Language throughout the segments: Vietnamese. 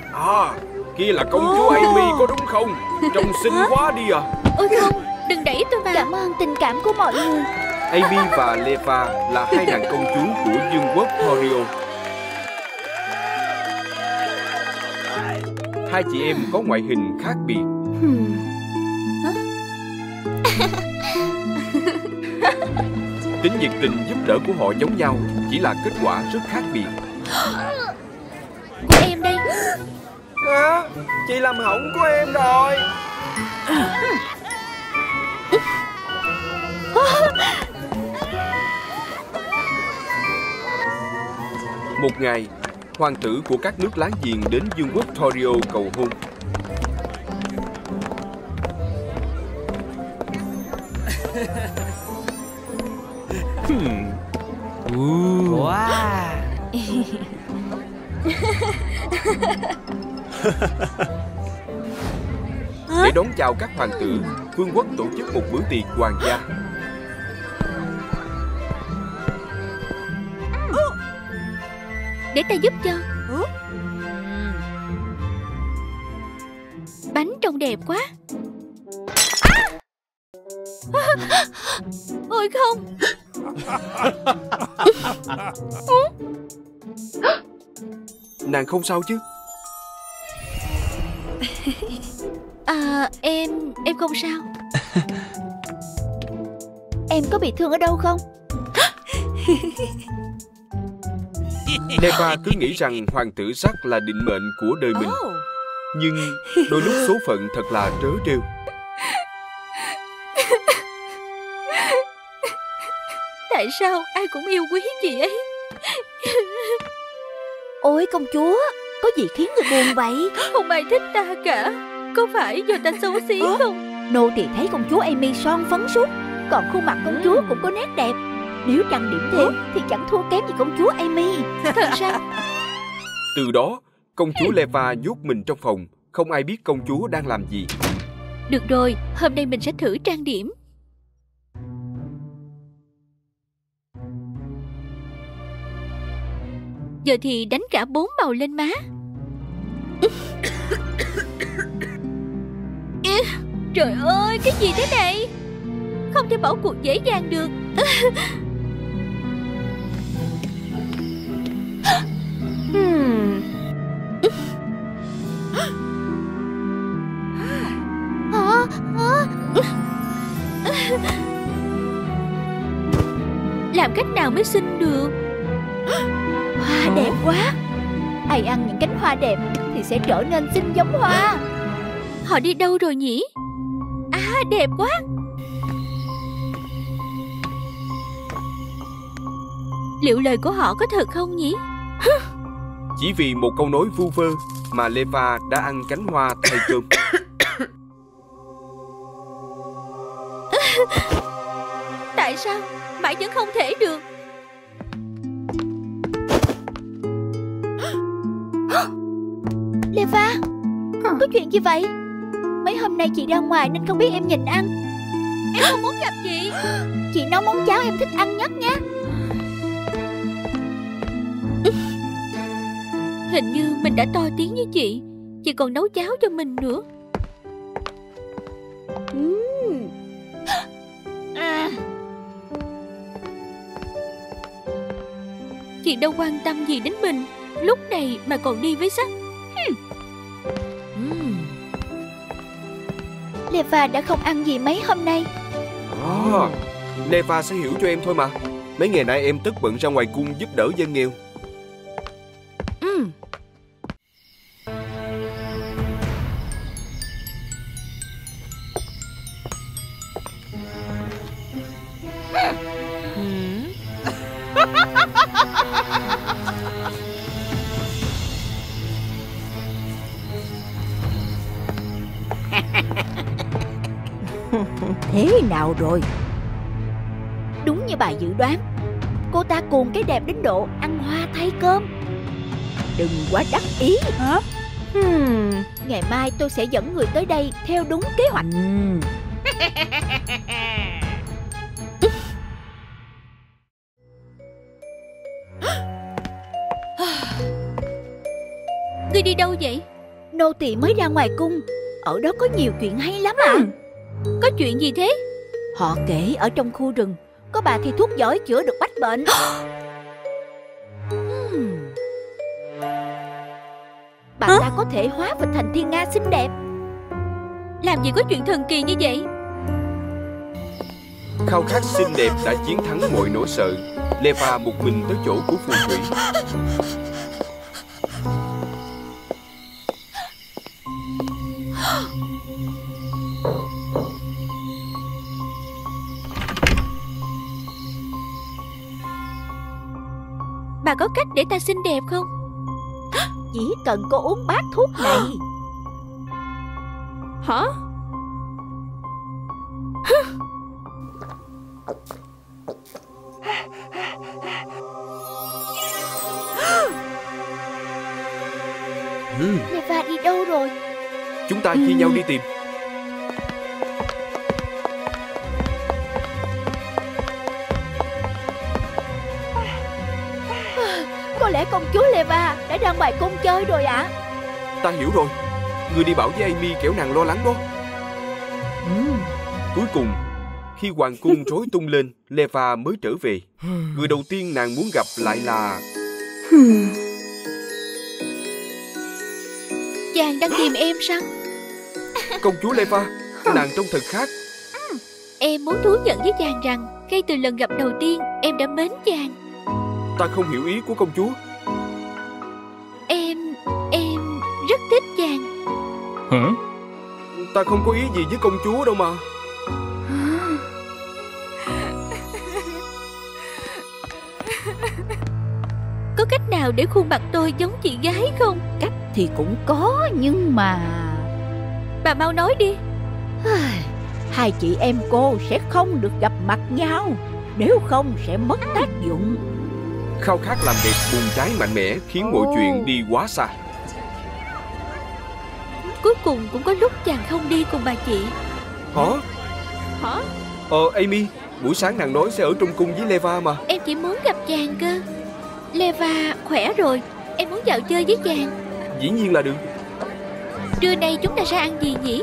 À, kia là công chúa Amy có đúng không? Trông xinh quá đi à. Ôi không, đừng đẩy tôi vào. Cảm ơn tình cảm của mọi người. Amy và Leva là hai nàng công chúa của vương quốc Thorio. Hai chị em có ngoại hình khác biệt. Tính nhiệt tình giúp đỡ của họ giống nhau, chỉ là kết quả rất khác biệt. Của em đây. À, chị làm hỏng của em rồi. Một ngày, hoàng tử của các nước láng giềng đến vương quốc Thorio cầu hôn. Wow. Để đón chào các hoàng tử, vương quốc tổ chức một bữa tiệc hoàng gia. Để ta giúp cho. Bánh trông đẹp quá. Ôi không. Nàng không sao chứ? Em không sao. Em có bị thương ở đâu không? Neva cứ nghĩ rằng hoàng tử Jack là định mệnh của đời mình. Nhưng đôi lúc số phận thật là trớ trêu. Tại sao ai cũng yêu quý chị ấy? Ôi công chúa, có gì khiến người buồn vậy? Không ai thích ta cả. Có phải do ta xấu xí không? Nô tỳ thấy công chúa Amy son phấn suốt, còn khuôn mặt công chúa cũng có nét đẹp. Nếu trang điểm thêm thì chẳng thua kém gì công chúa Amy. Thật sao? Từ đó, công chúa Leva nhốt mình trong phòng, không ai biết công chúa đang làm gì. Được rồi, hôm nay mình sẽ thử trang điểm. Giờ thì đánh cả 4 màu lên má. Trời ơi, cái gì thế này? Không thể bỏ cuộc dễ dàng được. Làm cách nào mới xinh được? Hoa đẹp quá. Ai ăn những cánh hoa đẹp thì sẽ trở nên xinh giống hoa. Họ đi đâu rồi nhỉ? À, đẹp quá. Liệu lời của họ có thật không nhỉ? Chỉ vì một câu nói vu vơ mà Leva đã ăn cánh hoa thay cơm. Tại sao mãi vẫn không thể được? Leva, có chuyện gì vậy? Mấy hôm nay chị ra ngoài nên không biết em nhịn ăn. Em không muốn gặp chị. Chị nấu món cháo em thích ăn nhất nha. Hình như mình đã to tiếng với chị. Chị còn nấu cháo cho mình nữa. Chị đâu quan tâm gì đến mình. Lúc này mà còn đi với sách. Leva đã không ăn gì mấy hôm nay. Leva sẽ hiểu cho em thôi mà. Mấy ngày nay em tất bận ra ngoài cung giúp đỡ dân nghèo. Thế nào rồi? Đúng như bà dự đoán, cô ta cuồng cái đẹp đến độ ăn hoa thay cơm. Đừng quá đắc ý. Hả? Ngày mai tôi sẽ dẫn người tới đây theo đúng kế hoạch. Ngươi đi đâu vậy? Nô tỳ mới ra ngoài cung. Ở đó có nhiều chuyện hay lắm à. Có chuyện gì thế? Họ kể ở trong khu rừng có bà thầy thuốc giỏi chữa được bách bệnh. Bà ta có thể hóa vật thành thiên nga xinh đẹp. Làm gì có chuyện thần kỳ như vậy? Khao khát xinh đẹp đã chiến thắng mọi nỗi sợ. Leva một mình tới chỗ của phù thủy. Bà có cách để ta xinh đẹp không? Chỉ cần cô uống bát thuốc này. Hả? Leva đi đâu rồi? Chúng ta chia nhau đi tìm. Có lẽ công chúa Leva đã ra ngoài cung chơi rồi ạ. Ta hiểu rồi. Người đi bảo với Amy kẻo nàng lo lắng đó. Cuối cùng, khi hoàng cung rối tung lên, Leva mới trở về. Người đầu tiên nàng muốn gặp lại là... Chàng đang tìm em sao? Công chúa Leva, nàng trông thật khác. Em muốn thú nhận với chàng rằng ngay từ lần gặp đầu tiên em đã mến chàng. Ta không hiểu ý của công chúa. Em rất thích chàng. Hả? Ta không có ý gì với công chúa đâu mà. Có cách nào để khuôn mặt tôi giống chị gái không? Cách thì cũng có, nhưng mà... Bà mau nói đi. Hai chị em cô sẽ không được gặp mặt nhau, nếu không sẽ mất tác dụng. Khao khát làm đẹp bùng cháy mạnh mẽ khiến mọi chuyện đi quá xa. Cuối cùng cũng có lúc chàng không đi cùng bà chị. Hả? Amy, buổi sáng nàng nói sẽ ở trong cung với Leva mà. Em chỉ muốn gặp chàng cơ. Leva khỏe rồi, em muốn dạo chơi với chàng. Dĩ nhiên là được. Trưa nay chúng ta sẽ ăn gì nhỉ?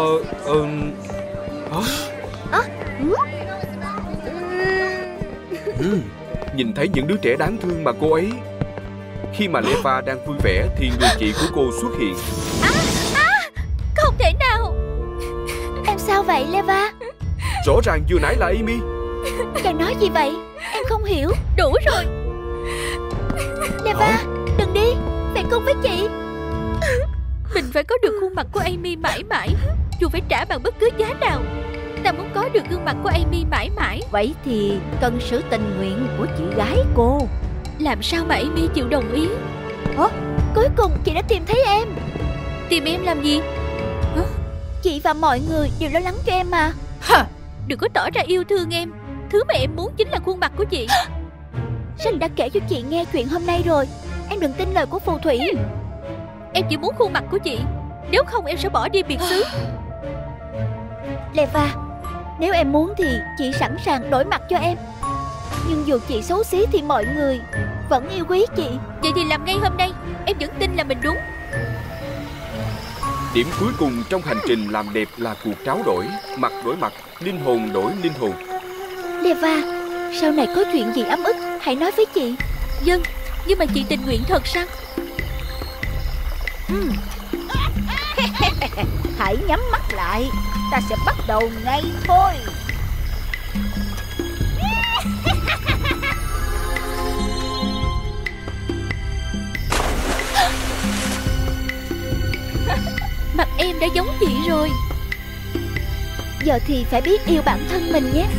Nhìn thấy những đứa trẻ đáng thương mà cô ấy. Khi mà Leva đang vui vẻ thì người chị của cô xuất hiện. Không thể nào. Em sao vậy Leva? Rõ ràng vừa nãy là Amy. Chàng nói gì vậy? Em không hiểu. Đủ rồi. Leva, đừng đi, về cung với chị. Mình phải có được khuôn mặt của Amy mãi mãi, dù phải trả bằng bất cứ giá nào. Ta muốn có được gương mặt của Amy mãi mãi. Vậy thì cần sự tình nguyện của chị gái cô. Làm sao mà Amy chịu đồng ý? Cuối cùng chị đã tìm thấy em. Tìm em làm gì? Chị và mọi người đều lo lắng cho em mà. Đừng có tỏ ra yêu thương em. Thứ mà em muốn chính là khuôn mặt của chị. Sanh đã kể cho chị nghe chuyện hôm nay rồi. Em đừng tin lời của phù thủy. Em chỉ muốn khuôn mặt của chị, nếu không em sẽ bỏ đi biệt xứ. Leva, nếu em muốn thì chị sẵn sàng đổi mặt cho em. Nhưng dù chị xấu xí thì mọi người vẫn yêu quý chị. Vậy thì làm ngay hôm nay. Em vẫn tin là mình đúng. Điểm cuối cùng trong hành trình làm đẹp là cuộc tráo đổi. Mặt đổi mặt, linh hồn đổi linh hồn. Leva, sau này có chuyện gì ấm ức hãy nói với chị. Vâng, nhưng mà chị tình nguyện thật sao? Hãy nhắm mắt lại, ta sẽ bắt đầu ngay thôi. Mặt em đã giống chị rồi. Giờ thì phải biết yêu bản thân mình nhé.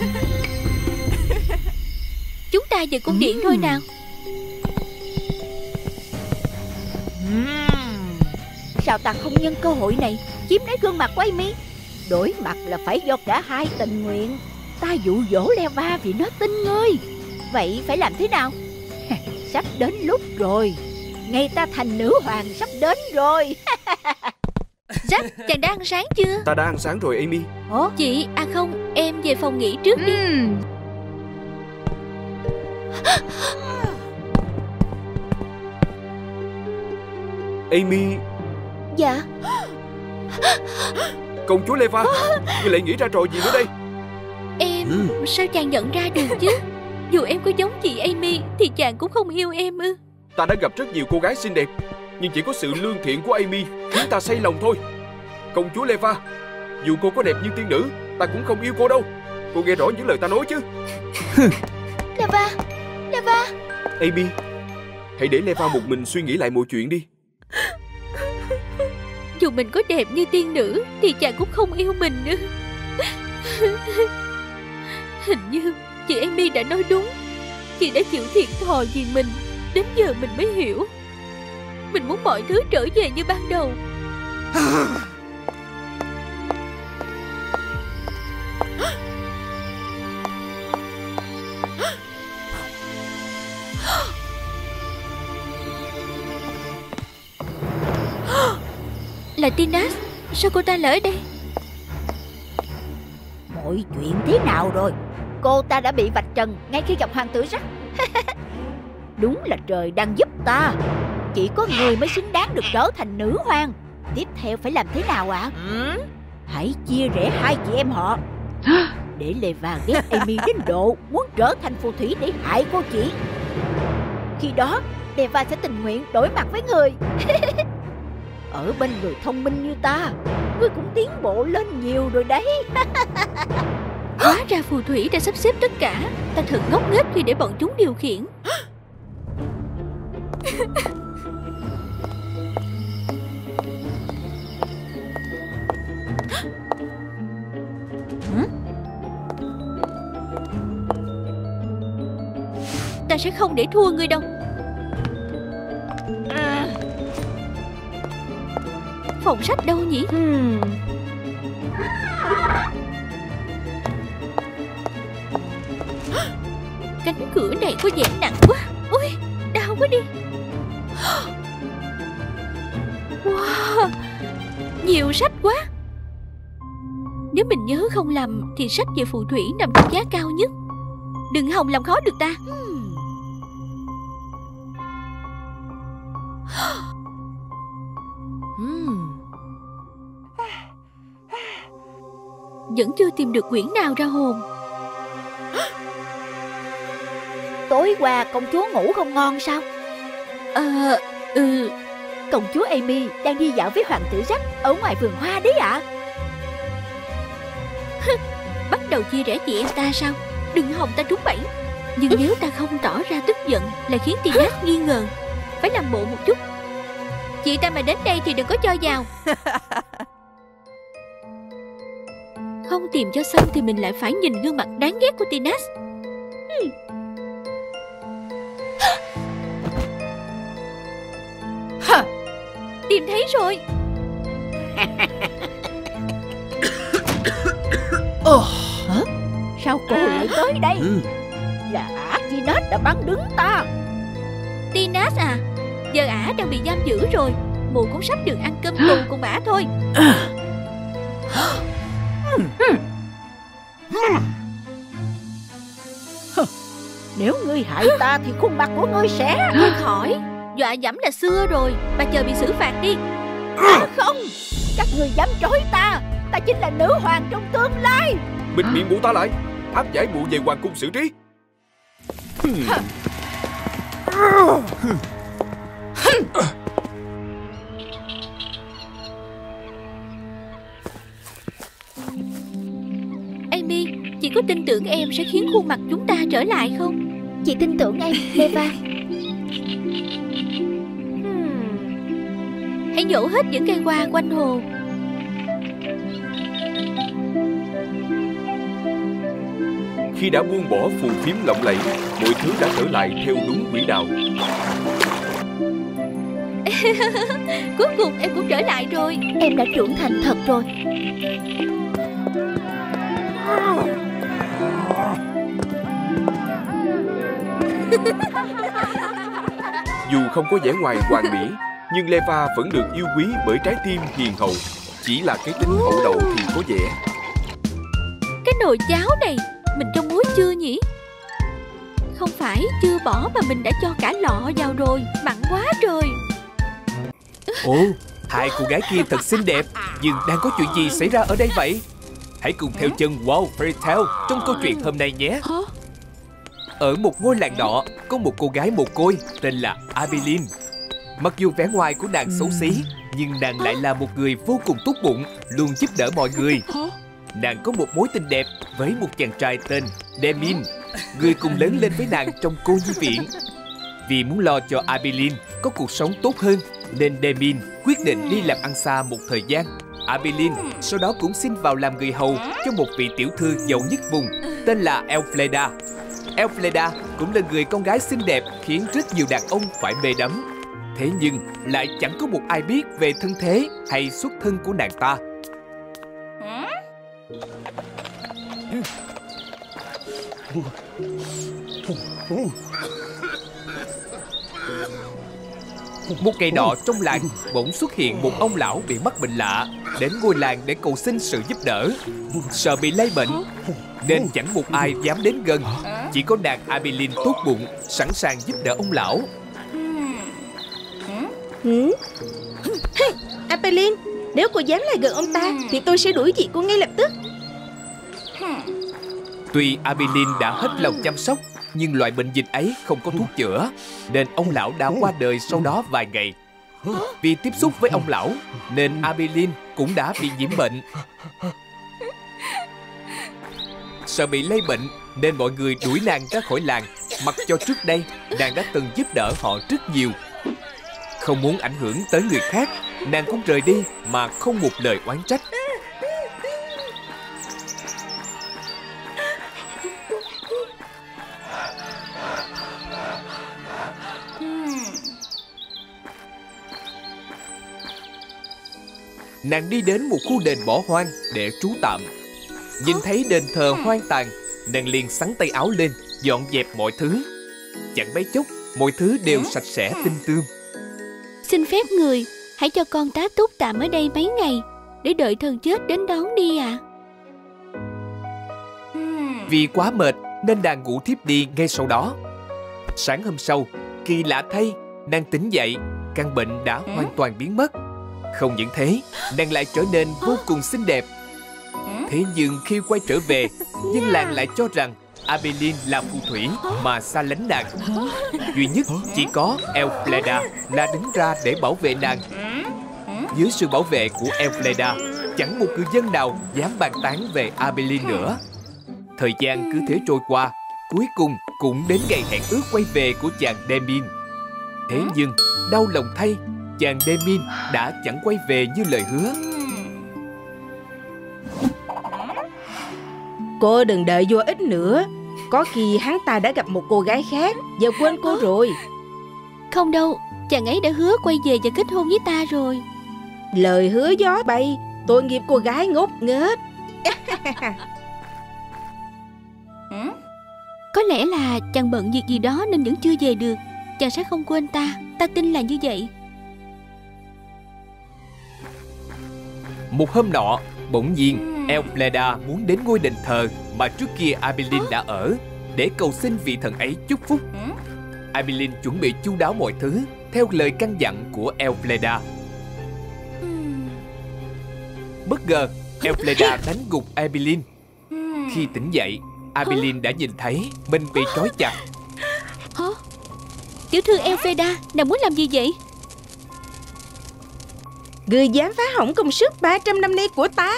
Chúng ta về cung điện thôi nào. Sao ta không nhân cơ hội này chiếm lấy gương mặt của Amy? Đổi mặt là phải do cả hai tình nguyện. Ta dụ dỗ Leva vì nó tinh ngươi. Vậy phải làm thế nào? Sắp đến lúc rồi. Ngày ta thành nữ hoàng sắp đến rồi. Jack, chàng đã ăn sáng chưa? Ta đã ăn sáng rồi Amy. Chị, không, em về phòng nghỉ trước đi. Amy, Dạ. Công chúa Leva, ngươi lại nghĩ ra trò gì nữa đây? Em sao chàng nhận ra được chứ? Dù em có giống chị Amy thì chàng cũng không yêu em ư? Ta đã gặp rất nhiều cô gái xinh đẹp, nhưng chỉ có sự lương thiện của Amy khiến ta say lòng thôi. Công chúa Leva, dù cô có đẹp như tiên nữ, ta cũng không yêu cô đâu. Cô nghe rõ những lời ta nói chứ? Leva, Leva. Amy, hãy để Leva một mình suy nghĩ lại mọi chuyện đi. Dù mình có đẹp như tiên nữ thì chàng cũng không yêu mình nữa. Hình như chị Amy đã nói đúng. Chị đã chịu thiệt thòi vì mình. Đến giờ mình mới hiểu. Mình muốn mọi thứ trở về như ban đầu. Là Tinas. Sao cô ta lại ở đây? Mọi chuyện thế nào rồi? Cô ta đã bị vạch trần ngay khi gặp hoàng tử Jack. Đúng là trời đang giúp ta. Chỉ có người mới xứng đáng được trở thành nữ hoàng. Tiếp theo phải làm thế nào ạ? Hãy chia rẽ hai chị em họ, để Leva ghét Amy đến độ muốn trở thành phù thủy để hại cô chị. Khi đó Leva sẽ tình nguyện đổi mặt với người. Ở bên người thông minh như ta, ngươi cũng tiến bộ lên nhiều rồi đấy. Hóa ra phù thủy đã sắp xếp tất cả. Ta thật ngốc nghếch khi để bọn chúng điều khiển. Ta sẽ không để thua ngươi đâu. Phòng sách đâu nhỉ? Cánh cửa này có vẻ nặng quá. Ôi, đau quá đi. Wow, nhiều sách quá. Nếu mình nhớ không lầm thì sách về phù thủy nằm trong giá cao nhất. Đừng hòng làm khó được ta. Vẫn chưa tìm được quyển nào ra hồn. Tối qua công chúa ngủ không ngon sao? Công chúa Amy đang đi dạo với hoàng tử Jack ở ngoài vườn hoa đấy ạ. Bắt đầu chia rẽ chị em ta sao? Đừng hòng ta trúng bẫy. Nhưng nếu ta không tỏ ra tức giận là khiến Tinas nghi ngờ. Phải làm bộ một chút. Chị ta mà đến đây thì đừng có cho vào. Không tìm cho xong thì mình lại phải nhìn gương mặt đáng ghét của Tinas. Tìm thấy rồi. Hả? Sao cô lại tới đây? Là ả Tinas đã bắn đứng ta. Tinas à? Giờ ả đang bị giam giữ rồi. Mụ cũng sắp được ăn cơm tù cùng ả thôi. Nếu ngươi hại ta thì khuôn mặt của ngươi sẽ... Thôi khỏi. Dọa dẫm là xưa rồi. Bà chờ bị xử phạt đi. Không, các ngươi dám trói ta. Ta chính là nữ hoàng trong tương lai. Bịt miệng mụ ta lại. Áp giải mụ về hoàng cung xử trí. Amy, chị có tin tưởng em sẽ khiến khuôn mặt chúng ta trở lại không? Chị tin tưởng em, Leva. Hãy nhổ hết những cây hoa quanh hồ. Khi đã buông bỏ phù phiếm lộng lẫy, mọi thứ đã trở lại theo đúng quỹ đạo. Cuối cùng em cũng trở lại rồi. Em đã trưởng thành thật rồi. Dù không có vẻ ngoài hoàn mỹ, nhưng Leva vẫn được yêu quý bởi trái tim hiền hậu. Chỉ là cái tính hậu đậu thì có vẻ. Cái nồi cháo này mình cho muối chưa nhỉ? Không phải chưa bỏ mà mình đã cho cả lọ vào rồi. Mặn quá trời. Ồ, Hai cô gái kia thật xinh đẹp, nhưng đang có chuyện gì xảy ra ở đây vậy? Hãy cùng theo chân Wow Fairy Tale trong câu chuyện hôm nay nhé. Ở một ngôi làng nọ, có một cô gái mồ côi tên là Abilene. Mặc dù vẻ ngoài của nàng xấu xí, nhưng nàng lại là một người vô cùng tốt bụng, luôn giúp đỡ mọi người. Nàng có một mối tình đẹp với một chàng trai tên Demin, người cùng lớn lên với nàng trong cô nhi viện. Vì muốn lo cho Abilene có cuộc sống tốt hơn, nên Demin quyết định đi làm ăn xa một thời gian. Abilene sau đó cũng xin vào làm người hầu cho một vị tiểu thư giàu nhất vùng tên là Elfleda. Elfleda cũng là người con gái xinh đẹp khiến rất nhiều đàn ông phải mê đắm. Thế nhưng lại chẳng có một ai biết về thân thế hay xuất thân của nàng ta. Một ngày nọ trong làng bỗng xuất hiện một ông lão bị mắc bệnh lạ, đến ngôi làng để cầu xin sự giúp đỡ. Sợ bị lây bệnh nên chẳng một ai dám đến gần. Chỉ có nàng Abilene tốt bụng, sẵn sàng giúp đỡ ông lão. Abilene, nếu cô dám lại gần ông ta thì tôi sẽ đuổi chị cô ngay lập tức. Tuy Abilene đã hết lòng chăm sóc, nhưng loại bệnh dịch ấy không có thuốc chữa, nên ông lão đã qua đời sau đó vài ngày. Vì tiếp xúc với ông lão nên Abilene cũng đã bị nhiễm bệnh. Sợ bị lây bệnh nên mọi người đuổi nàng ra khỏi làng, mặc cho trước đây nàng đã từng giúp đỡ họ rất nhiều. Không muốn ảnh hưởng tới người khác, nàng cũng rời đi mà không một lời oán trách. Nàng đi đến một khu đền bỏ hoang để trú tạm. Nhìn thấy đền thờ hoang tàn, nàng liền xắn tay áo lên, dọn dẹp mọi thứ. Chẳng mấy chốc, mọi thứ đều sạch sẽ tinh tươm. Xin phép người, hãy cho con tá túc tạm ở đây mấy ngày, để đợi thần chết đến đón đi ạ. Vì quá mệt nên nàng ngủ thiếp đi ngay sau đó. Sáng hôm sau, kỳ lạ thay, nàng tỉnh dậy, căn bệnh đã hoàn toàn biến mất. Không những thế, nàng lại trở nên vô cùng xinh đẹp. Thế nhưng khi quay trở về, dân làng lại cho rằng Abilene là phù thủy mà xa lánh nàng. Duy nhất chỉ có Elfleda là đứng ra để bảo vệ nàng. Dưới sự bảo vệ của Elfleda, chẳng một cư dân nào dám bàn tán về Abilene nữa. Thời gian cứ thế trôi qua, cuối cùng cũng đến ngày hẹn ước quay về của chàng Demin. Thế nhưng, đau lòng thay, chàng Demin đã chẳng quay về như lời hứa. Cô đừng đợi vô ích nữa. Có khi hắn ta đã gặp một cô gái khác, giờ quên cô rồi. Không đâu, chàng ấy đã hứa quay về và kết hôn với ta rồi. Lời hứa gió bay, tội nghiệp cô gái ngốc nghếch. Có lẽ là chàng bận việc gì đó nên vẫn chưa về được. Chàng sẽ không quên ta, ta tin là như vậy. Một hôm nọ, bỗng nhiên Elfleda muốn đến ngôi đền thờ mà trước kia Abilene đã ở, để cầu xin vị thần ấy chúc phúc. Abilene chuẩn bị chu đáo mọi thứ theo lời căn dặn của Elfleda. Bất ngờ, Elfleda đánh gục Abilene. Khi tỉnh dậy, Abilene đã nhìn thấy mình bị trói chặt. Tiểu thư Elfleda, nàng muốn làm gì vậy? Người dám phá hỏng công sức 300 năm nay của ta.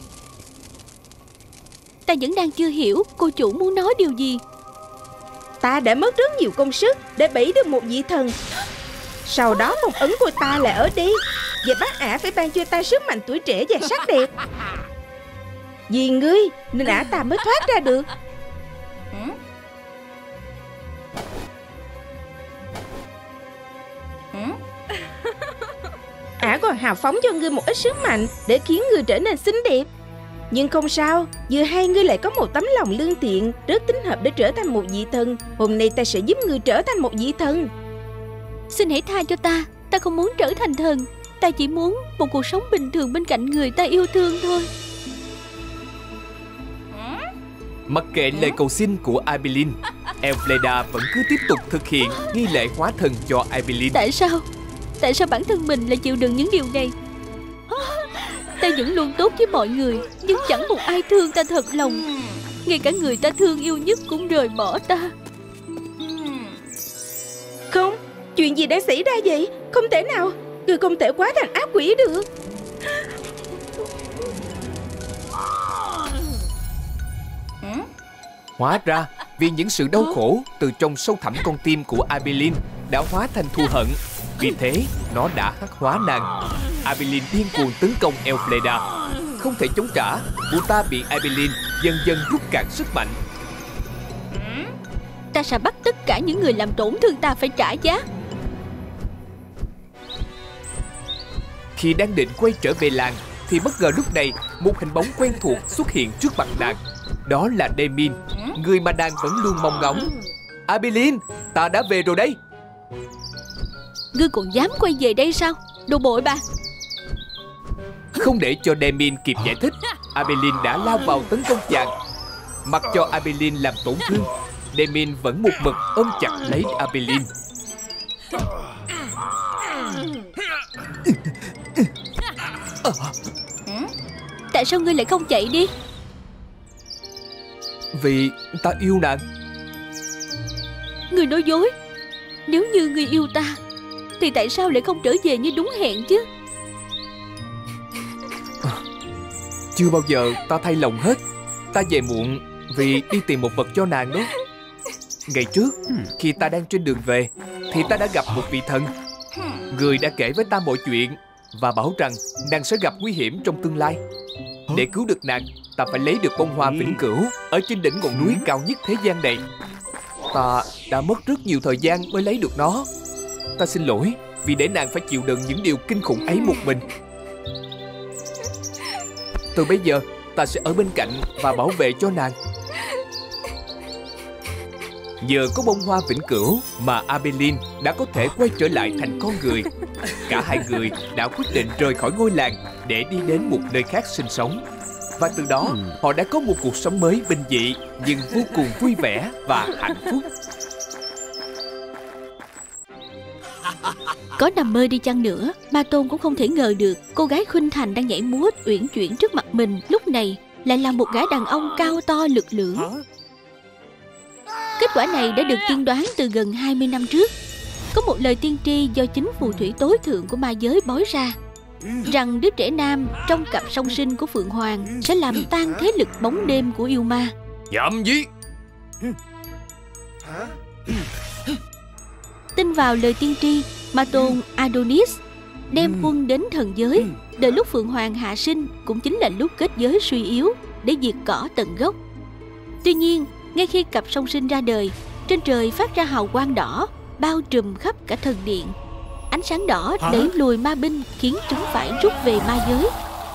Ta vẫn đang chưa hiểu cô chủ muốn nói điều gì. Ta đã mất rất nhiều công sức để bẫy được một vị thần. Sau đó phong ấn của ta lại ở đây, và bác ả phải ban cho ta sức mạnh tuổi trẻ và sắc đẹp. Vì ngươi nên ả ta mới thoát ra được. Ả còn hào phóng cho ngươi một ít sức mạnh để khiến ngươi trở nên xinh đẹp. Nhưng không sao, vừa hay ngươi lại có một tấm lòng lương thiện, rất thích hợp để trở thành một vị thần. Hôm nay ta sẽ giúp ngươi trở thành một vị thần. Xin hãy tha cho ta, ta không muốn trở thành thần. Ta chỉ muốn một cuộc sống bình thường bên cạnh người ta yêu thương thôi. Mặc kệ lời cầu xin của Abilene, Elfleda vẫn cứ tiếp tục thực hiện nghi lễ hóa thần cho Abilene. Tại sao bản thân mình lại chịu đựng những điều này? Ta vẫn luôn tốt với mọi người, nhưng chẳng một ai thương ta thật lòng. Ngay cả người ta thương yêu nhất cũng rời bỏ ta. Không, chuyện gì đã xảy ra vậy? Không thể nào, người không thể quá thành ác quỷ được. Hóa ra vì những sự đau khổ từ trong sâu thẳm con tim của Abilene đã hóa thành thù hận. Vì thế nó đã hắc hóa nàng. Abilene điên cuồng tấn công Elfleda. Không thể chống trả, cô ta bị Abilene dần dần rút cạn sức mạnh. Ta sẽ bắt tất cả những người làm tổn thương ta phải trả giá. Khi đang định quay trở về làng thì bất ngờ lúc này một hình bóng quen thuộc xuất hiện trước mặt nàng. Đó là Demin, người mà nàng vẫn luôn mong ngóng. Abilene, ta đã về rồi đấy. Ngươi còn dám quay về đây sao? Đồ bội bà. Không để cho Demin kịp giải thích, Abilene đã lao vào tấn công chàng. Mặc cho Abilene làm tổn thương, Demin vẫn một mực ôm chặt lấy Abilene. Tại sao ngươi lại không chạy đi? Vì ta yêu nàng. Ngươi nói dối. Nếu như ngươi yêu ta thì tại sao lại không trở về như đúng hẹn chứ? Chưa bao giờ ta thay lòng hết. Ta về muộn vì đi tìm một vật cho nàng đó. Ngày trước, khi ta đang trên đường về thì ta đã gặp một vị thần. Người đã kể với ta mọi chuyện và bảo rằng nàng sẽ gặp nguy hiểm trong tương lai. Để cứu được nàng, ta phải lấy được bông hoa vĩnh cửu ở trên đỉnh ngọn núi cao nhất thế gian này. Ta đã mất rất nhiều thời gian mới lấy được nó. Ta xin lỗi vì để nàng phải chịu đựng những điều kinh khủng ấy một mình. Từ bây giờ, ta sẽ ở bên cạnh và bảo vệ cho nàng. Nhờ có bông hoa vĩnh cửu mà Abilene đã có thể quay trở lại thành con người. Cả hai người đã quyết định rời khỏi ngôi làng để đi đến một nơi khác sinh sống. Và từ đó họ đã có một cuộc sống mới bình dị nhưng vô cùng vui vẻ và hạnh phúc. Có nằm mơ đi chăng nữa, Ma Tôn cũng không thể ngờ được cô gái khuynh thành đang nhảy múa uyển chuyển trước mặt mình lúc này lại là một gã đàn ông cao to lực lưỡng. Kết quả này đã được tiên đoán từ gần 20 năm trước. Có một lời tiên tri do chính phù thủy tối thượng của ma giới bói ra, rằng đứa trẻ nam trong cặp song sinh của Phượng Hoàng sẽ làm tan thế lực bóng đêm của yêu ma. Nhảm gì? Tin vào lời tiên tri, Ma Tôn Adonis đem quân đến thần giới. Đợi lúc Phượng Hoàng hạ sinh cũng chính là lúc kết giới suy yếu để diệt cỏ tận gốc. Tuy nhiên, ngay khi cặp song sinh ra đời, trên trời phát ra hào quang đỏ bao trùm khắp cả thần điện. Ánh sáng đỏ đẩy lùi ma binh, khiến chúng phải rút về ma giới.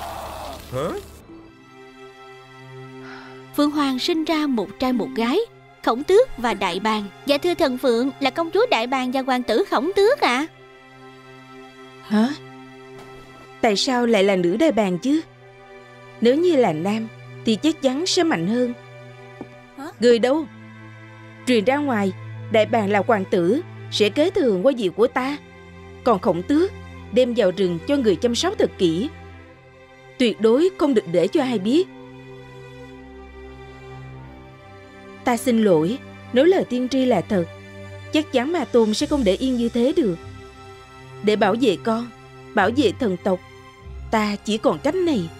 Phượng Hoàng sinh ra một trai một gái, Khổng Tước và Đại Bàng. Dạ thưa thần Phượng, là công chúa Đại Bàng và hoàng tử Khổng Tước ạ. Hả? Tại sao lại là nữ Đại Bàng chứ? Nếu như là nam thì chắc chắn sẽ mạnh hơn. Người đâu? Truyền ra ngoài, Đại Bàng là hoàng tử, sẽ kế thừa ngôi vị của ta. Còn Khổng Tước đem vào rừng cho người chăm sóc thật kỹ. Tuyệt đối không được để cho ai biết. Ta xin lỗi, nếu lời tiên tri là thật, chắc chắn Ma Tôn sẽ không để yên như thế được. Để bảo vệ con, bảo vệ thần tộc, ta chỉ còn cách này.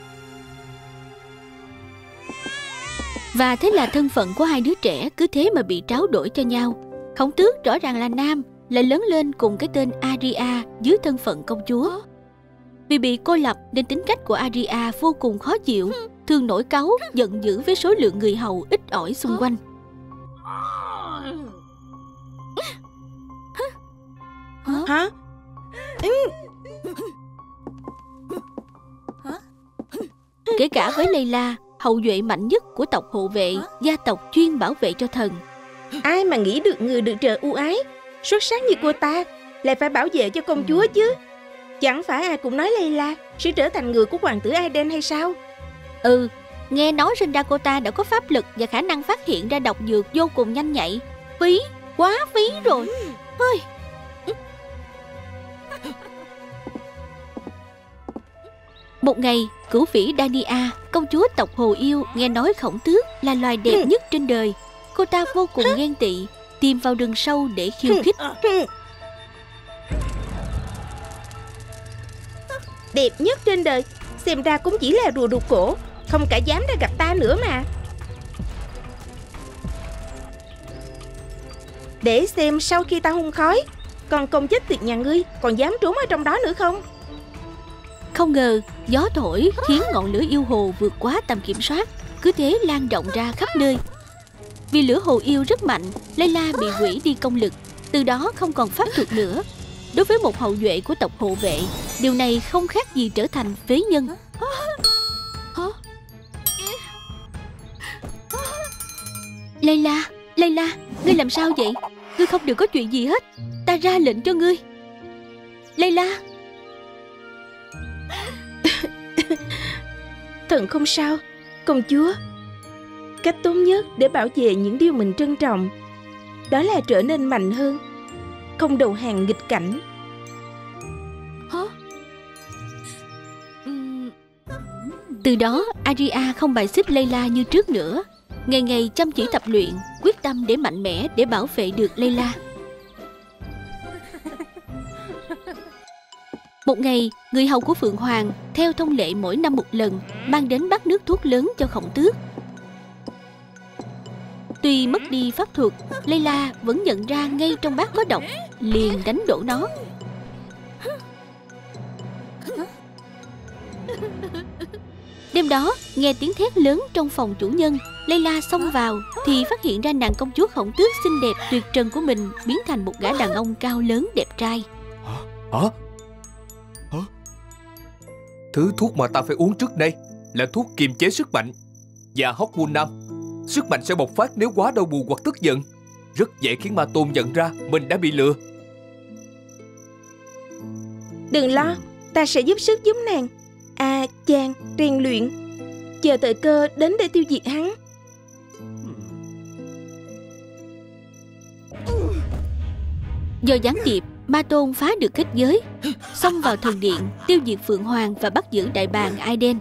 Và thế là thân phận của hai đứa trẻ cứ thế mà bị tráo đổi cho nhau. Khổng Tước rõ ràng là nam, lại lớn lên cùng cái tên Aria dưới thân phận công chúa. Vì bị cô lập nên tính cách của Aria vô cùng khó chịu, thường nổi cáu, giận dữ với số lượng người hầu ít ỏi xung quanh. Hả? Kể cả với Layla, hậu duệ mạnh nhất của tộc hộ vệ, gia tộc chuyên bảo vệ cho thần. Ai mà nghĩ được người được trời ưu ái, xuất sắc như cô ta lại phải bảo vệ cho công chúa chứ? Chẳng phải ai cũng nói Layla sẽ trở thành người của hoàng tử Aiden hay sao? Ừ, nghe nói sinh ra cô ta đã có pháp lực và khả năng phát hiện ra độc dược vô cùng nhanh nhạy. Phí, quá phí rồi. Ôi. Một ngày, cửu vĩ Dania, công chúa tộc Hồ Yêu, nghe nói khổng tước là loài đẹp nhất trên đời. Cô ta vô cùng ghen tị, tìm vào rừng sâu để khiêu khích. Đẹp nhất trên đời, xem ra cũng chỉ là rùa đục cổ, không cả dám ra gặp ta nữa mà. Để xem sau khi ta hun khói, con công chết tiệt nhà ngươi còn dám trốn ở trong đó nữa không? Không ngờ gió thổi khiến ngọn lửa yêu hồ vượt quá tầm kiểm soát, cứ thế lan rộng ra khắp nơi. Vì lửa hồ yêu rất mạnh, Layla bị hủy đi công lực, từ đó không còn pháp thuật nữa. Đối với một hậu duệ của tộc hộ vệ, điều này không khác gì trở thành phế nhân. Layla, ngươi làm sao vậy? Ngươi không được có chuyện gì hết, ta ra lệnh cho ngươi. Layla. Thần không sao, công chúa. Cách tốt nhất để bảo vệ những điều mình trân trọng, đó là trở nên mạnh hơn, không đầu hàng nghịch cảnh. Từ đó, Aria không bài xích Layla như trước nữa. Ngày ngày chăm chỉ tập luyện, quyết tâm để mạnh mẽ để bảo vệ được Layla. Một ngày, người hầu của Phượng Hoàng theo thông lệ mỗi năm một lần mang đến bát nước thuốc lớn cho khổng tước. Tuy mất đi pháp thuật, Layla vẫn nhận ra ngay trong bát có độc, liền đánh đổ nó. Đêm đó, nghe tiếng thét lớn trong phòng chủ nhân, Layla xông vào thì phát hiện ra nàng công chúa khổng tước xinh đẹp tuyệt trần của mình biến thành một gã đàn ông cao lớn đẹp trai. Hả? Thứ thuốc mà ta phải uống trước đây là thuốc kiềm chế sức mạnh và hormone nam. Sức mạnh sẽ bộc phát nếu quá đau buồn hoặc tức giận, rất dễ khiến ma tôn nhận ra mình đã bị lừa. Đừng lo, ta sẽ giúp sức giúp nàng. Chàng rèn luyện, chờ thời cơ đến để tiêu diệt hắn. Do gián điệp, ma tôn phá được kết giới, xông vào thần điện, tiêu diệt Phượng Hoàng và bắt giữ đại bàng Aiden.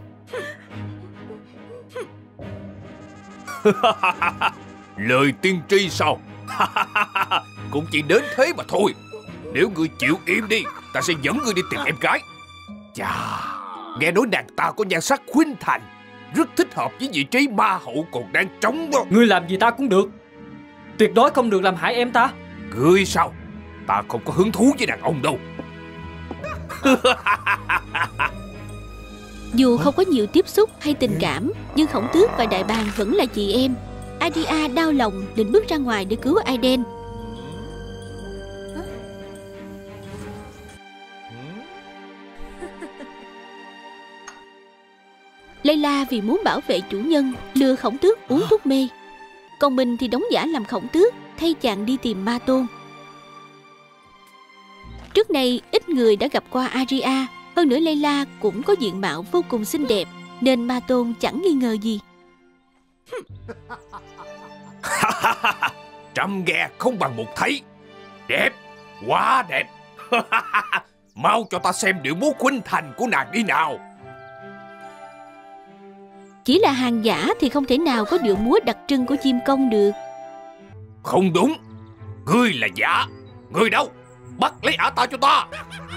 Lời tiên tri sao? Cũng chỉ đến thế mà thôi. Nếu ngươi chịu im đi, ta sẽ dẫn ngươi đi tìm em gái. Chà, nghe nói nàng ta có nhan sắc khuynh thành, rất thích hợp với vị trí ma hậu còn đang trống đó. Ngươi làm gì ta cũng được, tuyệt đối không được làm hại em ta. Ngươi sao? Ta không có hứng thú với đàn ông đâu. Dù không có nhiều tiếp xúc hay tình cảm, nhưng khổng tước và đại bàng vẫn là chị em. Aria đau lòng định bước ra ngoài để cứu Aiden. Layla vì muốn bảo vệ chủ nhân lừa khổng tước uống thuốc mê, còn mình thì đóng giả làm khổng tước thay chàng đi tìm ma tôn. Trước này ít người đã gặp qua Aria, hơn nữa Layla cũng có diện mạo vô cùng xinh đẹp nên ma tôn chẳng nghi ngờ gì. Trăm nghe không bằng một thấy. Đẹp, quá đẹp. Mau cho ta xem điệu múa khuynh thành của nàng đi nào. Chỉ là hàng giả thì không thể nào có điệu múa đặc trưng của chim công được. Không đúng, ngươi là giả. Ngươi đâu? Bắt lấy ả ta cho ta.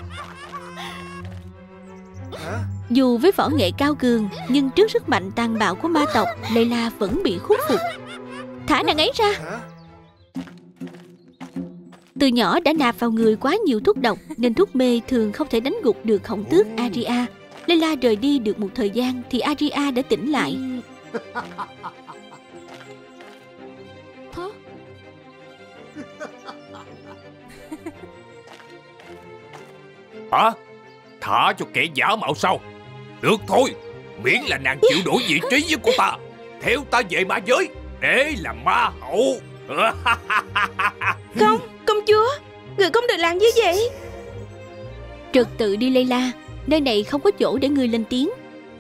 Dù với võ nghệ cao cường, nhưng trước sức mạnh tàn bạo của ma tộc, Layla vẫn bị khuất phục. Thả nàng ấy ra. Từ nhỏ đã nạp vào người quá nhiều thuốc độc nên thuốc mê thường không thể đánh gục được khổng tước Aria. Layla rời đi được một thời gian thì Aria đã tỉnh lại. Hả? Thả cho kẻ giả mạo sao? Được thôi, miễn là nàng chịu đổi vị trí với của ta, theo ta về ma giới để làm ma hậu. Không, công chúa, người không được làm như vậy. Trật tự đi Layla, nơi này không có chỗ để ngươi lên tiếng.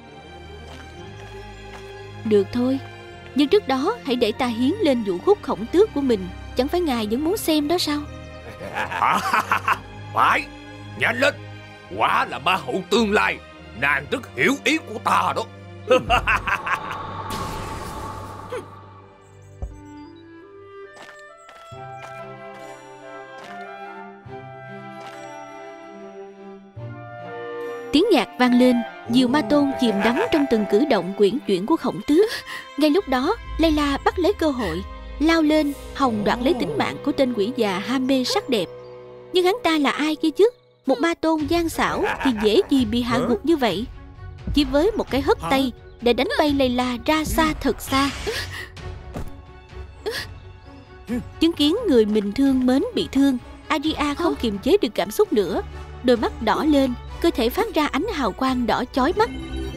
Được thôi, nhưng trước đó hãy để ta hiến lên vũ khúc khổng tước của mình. Chẳng phải ngài vẫn muốn xem đó sao? Phải, nhanh lên. Quả là ma hậu tương lai, Nàng rất hiểu ý của ta đó. Tiếng nhạc vang lên, nhiều ma tôn chìm đắm trong từng cử động uyển chuyển của Khổng Tước. Ngay lúc đó, Layla bắt lấy cơ hội, lao lên hòng đoạt lấy tính mạng của tên quỷ già ham mê sắc đẹp. Nhưng hắn ta là ai kia chứ? Một ma tôn gian xảo thì dễ gì bị hạ gục như vậy. Chỉ với một cái hất tay để đánh bay Layla ra xa thật xa. Chứng kiến người mình thương mến bị thương, Aria không kiềm chế được cảm xúc nữa. Đôi mắt đỏ lên, cơ thể phát ra ánh hào quang đỏ chói mắt.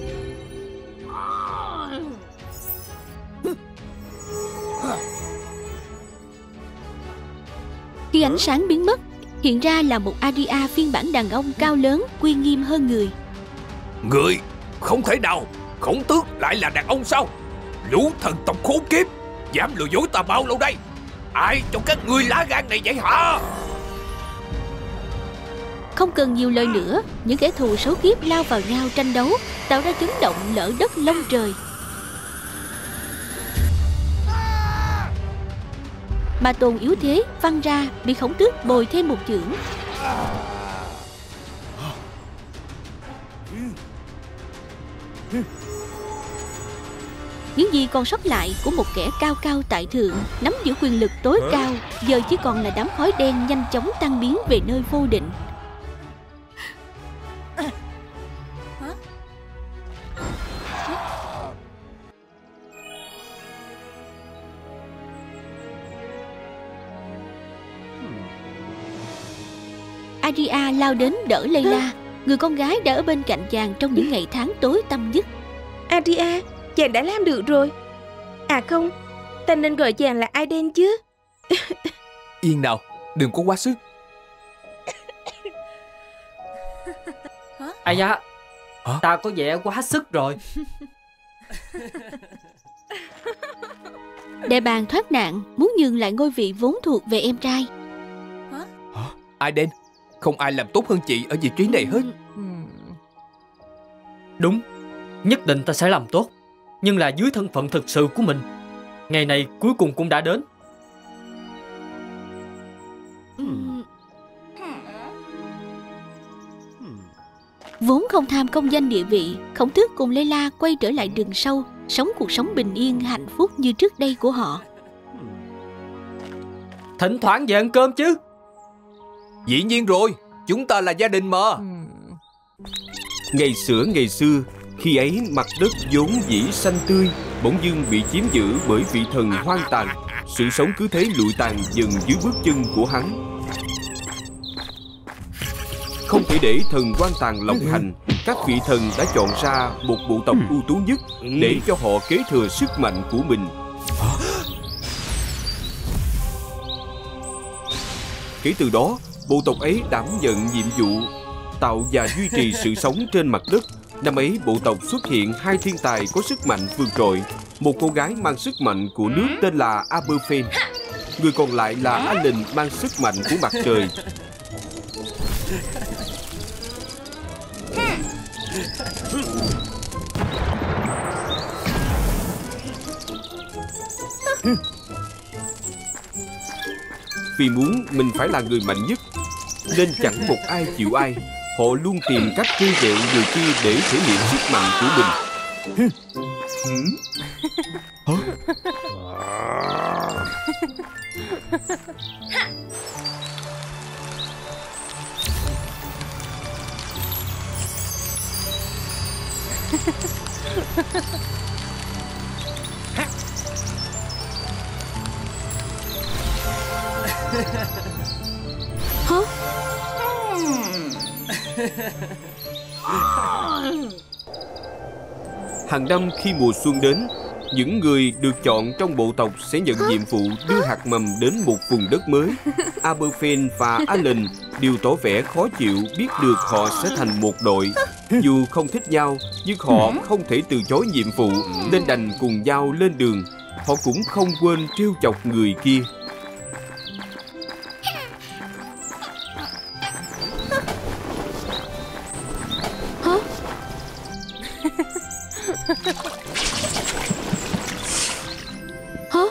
Khi ánh sáng biến mất, hiện ra là một Aria phiên bản đàn ông cao lớn, uy nghiêm hơn người. Người không thể nào. Khổng Tước lại là đàn ông sao? Lũ thần tộc khốn kiếp, dám lừa dối ta bao lâu đây? Ai cho các ngươi lá gan này vậy hả? Không cần nhiều lời nữa, những kẻ thù số kiếp lao vào nhau tranh đấu, tạo ra chấn động lở đất lông trời. Ma tôn yếu thế văng ra, bị Khổng Tước bồi thêm một chưởng. Những gì còn sót lại của một kẻ cao cao tại thượng, nắm giữ quyền lực tối cao, giờ chỉ còn là đám khói đen nhanh chóng tan biến về nơi vô định. Aria lao đến đỡ Layla, người con gái đã ở bên cạnh chàng trong những ngày tháng tối tăm nhất. Aria, chàng đã làm được rồi. À không, ta nên gọi chàng là Aiden chứ. Yên nào, đừng có quá sức. Ai da, ta có vẻ quá sức rồi. Đại bàng thoát nạn, muốn nhường lại ngôi vị vốn thuộc về em trai. Aiden, không ai làm tốt hơn chị ở vị trí này hết. Đúng, nhất định ta sẽ làm tốt, nhưng là dưới thân phận thực sự của mình. Ngày này cuối cùng cũng đã đến. Vốn không tham công danh địa vị, Khổng Tước cùng Layla quay trở lại rừng sâu, sống cuộc sống bình yên hạnh phúc như trước đây của họ. Thỉnh thoảng về ăn cơm chứ. Dĩ nhiên rồi, chúng ta là gia đình mà. Ngày xưa, khi ấy mặt đất vốn dĩ xanh tươi, bỗng dưng bị chiếm giữ bởi vị thần hoang tàn. Sự sống cứ thế lụi tàn dần dưới bước chân của hắn. Không thể để thần hoang tàn lộng hành, các vị thần đã chọn ra một bộ tộc ưu tú nhất để cho họ kế thừa sức mạnh của mình. Kể từ đó, bộ tộc ấy đảm nhận nhiệm vụ tạo và duy trì sự sống trên mặt đất. Năm ấy, bộ tộc xuất hiện hai thiên tài có sức mạnh vượt trội. Một cô gái mang sức mạnh của nước tên là Aberfen, người còn lại là Alan mang sức mạnh của mặt trời. Vì muốn mình phải là người mạnh nhất, nên chẳng một ai chịu ai. Họ luôn tìm cách trêu ghẹo người kia để thể hiện sức mạnh của mình. Hả? Hàng năm khi mùa xuân đến, những người được chọn trong bộ tộc sẽ nhận nhiệm vụ đưa hạt mầm đến một vùng đất mới. Aberfen và Alan đều tỏ vẻ khó chịu biết được họ sẽ thành một đội. Dù không thích nhau, nhưng họ không thể từ chối nhiệm vụ nên đành cùng nhau lên đường. Họ cũng không quên trêu chọc người kia. Hả?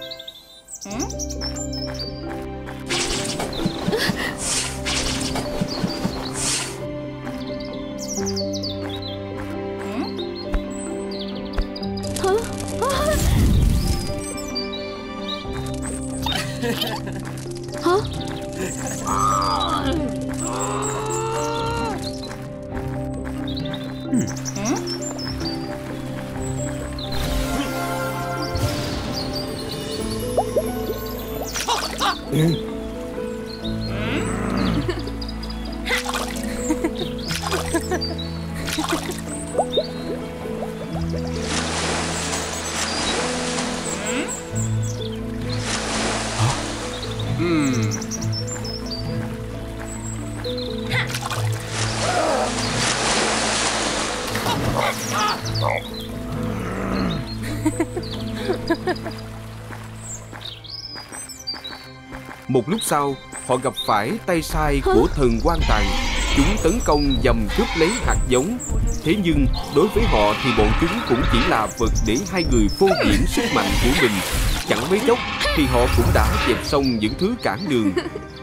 Một lúc sau, họ gặp phải tay sai của thần quan tàn. Chúng tấn công nhằm cướp lấy hạt giống. Thế nhưng đối với họ thì bọn chúng cũng chỉ là vật để hai người phô diễn sức mạnh của mình. Chẳng mấy chốc thì họ cũng đã dẹp xong những thứ cản đường.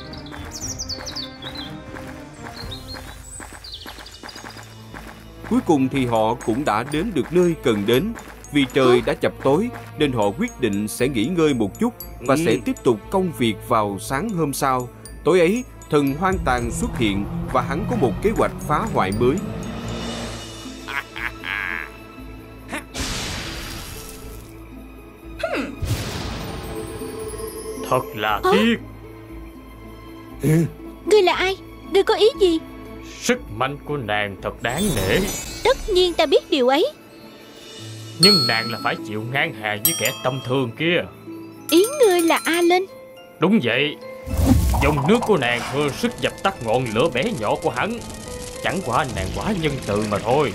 Cuối cùng thì họ cũng đã đến được nơi cần đến. Vì trời đã chập tối nên họ quyết định sẽ nghỉ ngơi một chút và sẽ tiếp tục công việc vào sáng hôm sau. Tối ấy, thần hoang tàn xuất hiện và hắn có một kế hoạch phá hoại mới. Thật là tiếc. Ngươi là ai? Ngươi có ý gì? Sức mạnh của nàng thật đáng nể. Tất nhiên ta biết điều ấy. Nhưng nàng là phải chịu ngang hàng với kẻ tầm thường kia. Ý ngươi là Alan? Đúng vậy. Dòng nước của nàng thừa sức dập tắt ngọn lửa bé nhỏ của hắn. Chẳng qua nàng quá nhân từ mà thôi.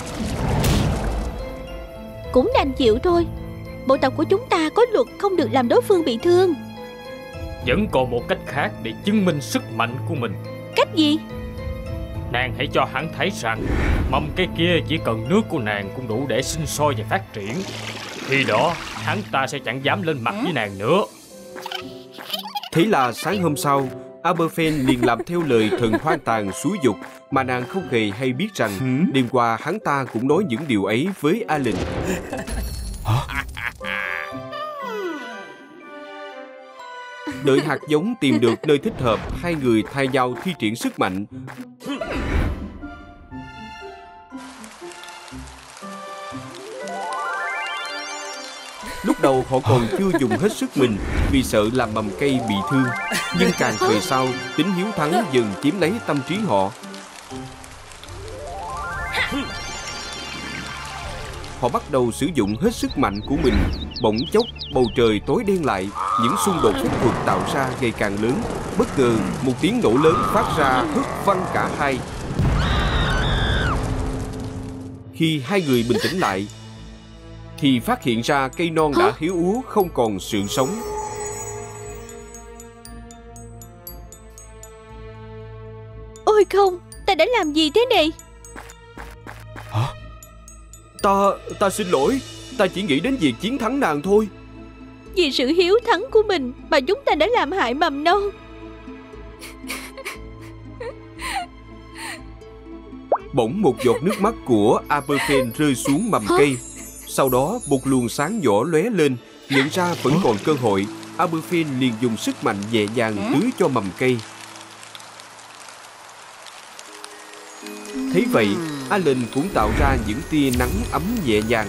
Cũng đành chịu thôi. Bộ tộc của chúng ta có luật không được làm đối phương bị thương. Vẫn còn một cách khác để chứng minh sức mạnh của mình. Cách gì? Nàng hãy cho hắn thấy rằng mầm cây kia chỉ cần nước của nàng cũng đủ để sinh sôi và phát triển. Khi đó hắn ta sẽ chẳng dám lên mặt với nàng nữa. Thế là sáng hôm sau, Aberfan liền làm theo lời thần hoang tàn xúi giục, mà nàng không hề hay biết rằng đêm qua hắn ta cũng nói những điều ấy với Alan. Đợi hạt giống tìm được nơi thích hợp, hai người thay nhau thi triển sức mạnh. Lúc đầu họ còn chưa dùng hết sức mình vì sợ làm mầm cây bị thương. Nhưng càng về sau, tính hiếu thắng dần chiếm lấy tâm trí họ. Họ bắt đầu sử dụng hết sức mạnh của mình. Bỗng chốc, bầu trời tối đen lại. Những xung đột phép thuật tạo ra ngày càng lớn. Bất ngờ, một tiếng nổ lớn phát ra hất văng cả hai. Khi hai người bình tĩnh lại thì phát hiện ra cây non đã héo úa, không còn sự sống. Ôi không, ta đã làm gì thế này? Hả? Ta xin lỗi. Ta chỉ nghĩ đến việc chiến thắng nàng thôi. Vì sự hiếu thắng của mình mà chúng ta đã làm hại mầm non. Bỗng một giọt nước mắt của Aberfan rơi xuống mầm cây. Sau đó một luồng sáng nhỏ lóe lên. Nhận ra vẫn còn cơ hội, Aberfan liền dùng sức mạnh nhẹ nhàng tưới cho mầm cây. Thấy vậy, Alan cũng tạo ra những tia nắng ấm nhẹ nhàng.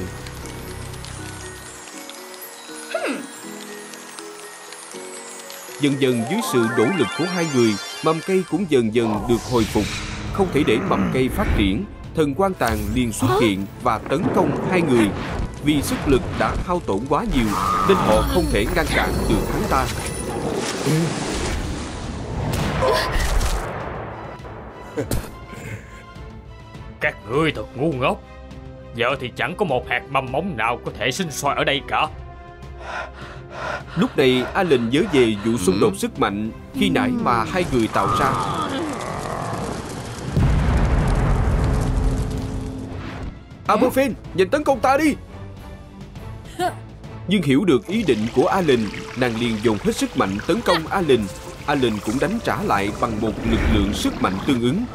Dần dần dưới sự nỗ lực của hai người, mầm cây cũng dần dần được hồi phục. Không thể để mầm cây phát triển, thần quan tàn liền xuất hiện và tấn công hai người. Vì sức lực đã hao tổn quá nhiều nên họ không thể ngăn cản được hắn ta. Các ngươi thật ngu ngốc. Giờ thì chẳng có một hạt mầm mống nào có thể sinh sôi ở đây cả. Lúc này Alan nhớ về vụ xung đột sức mạnh khi nãy mà hai người tạo ra. Aberfan, nhanh tấn công ta đi. Nhưng hiểu được ý định của Alan, nàng liền dồn hết sức mạnh tấn công Alan. Alan cũng đánh trả lại bằng một lực lượng sức mạnh tương ứng.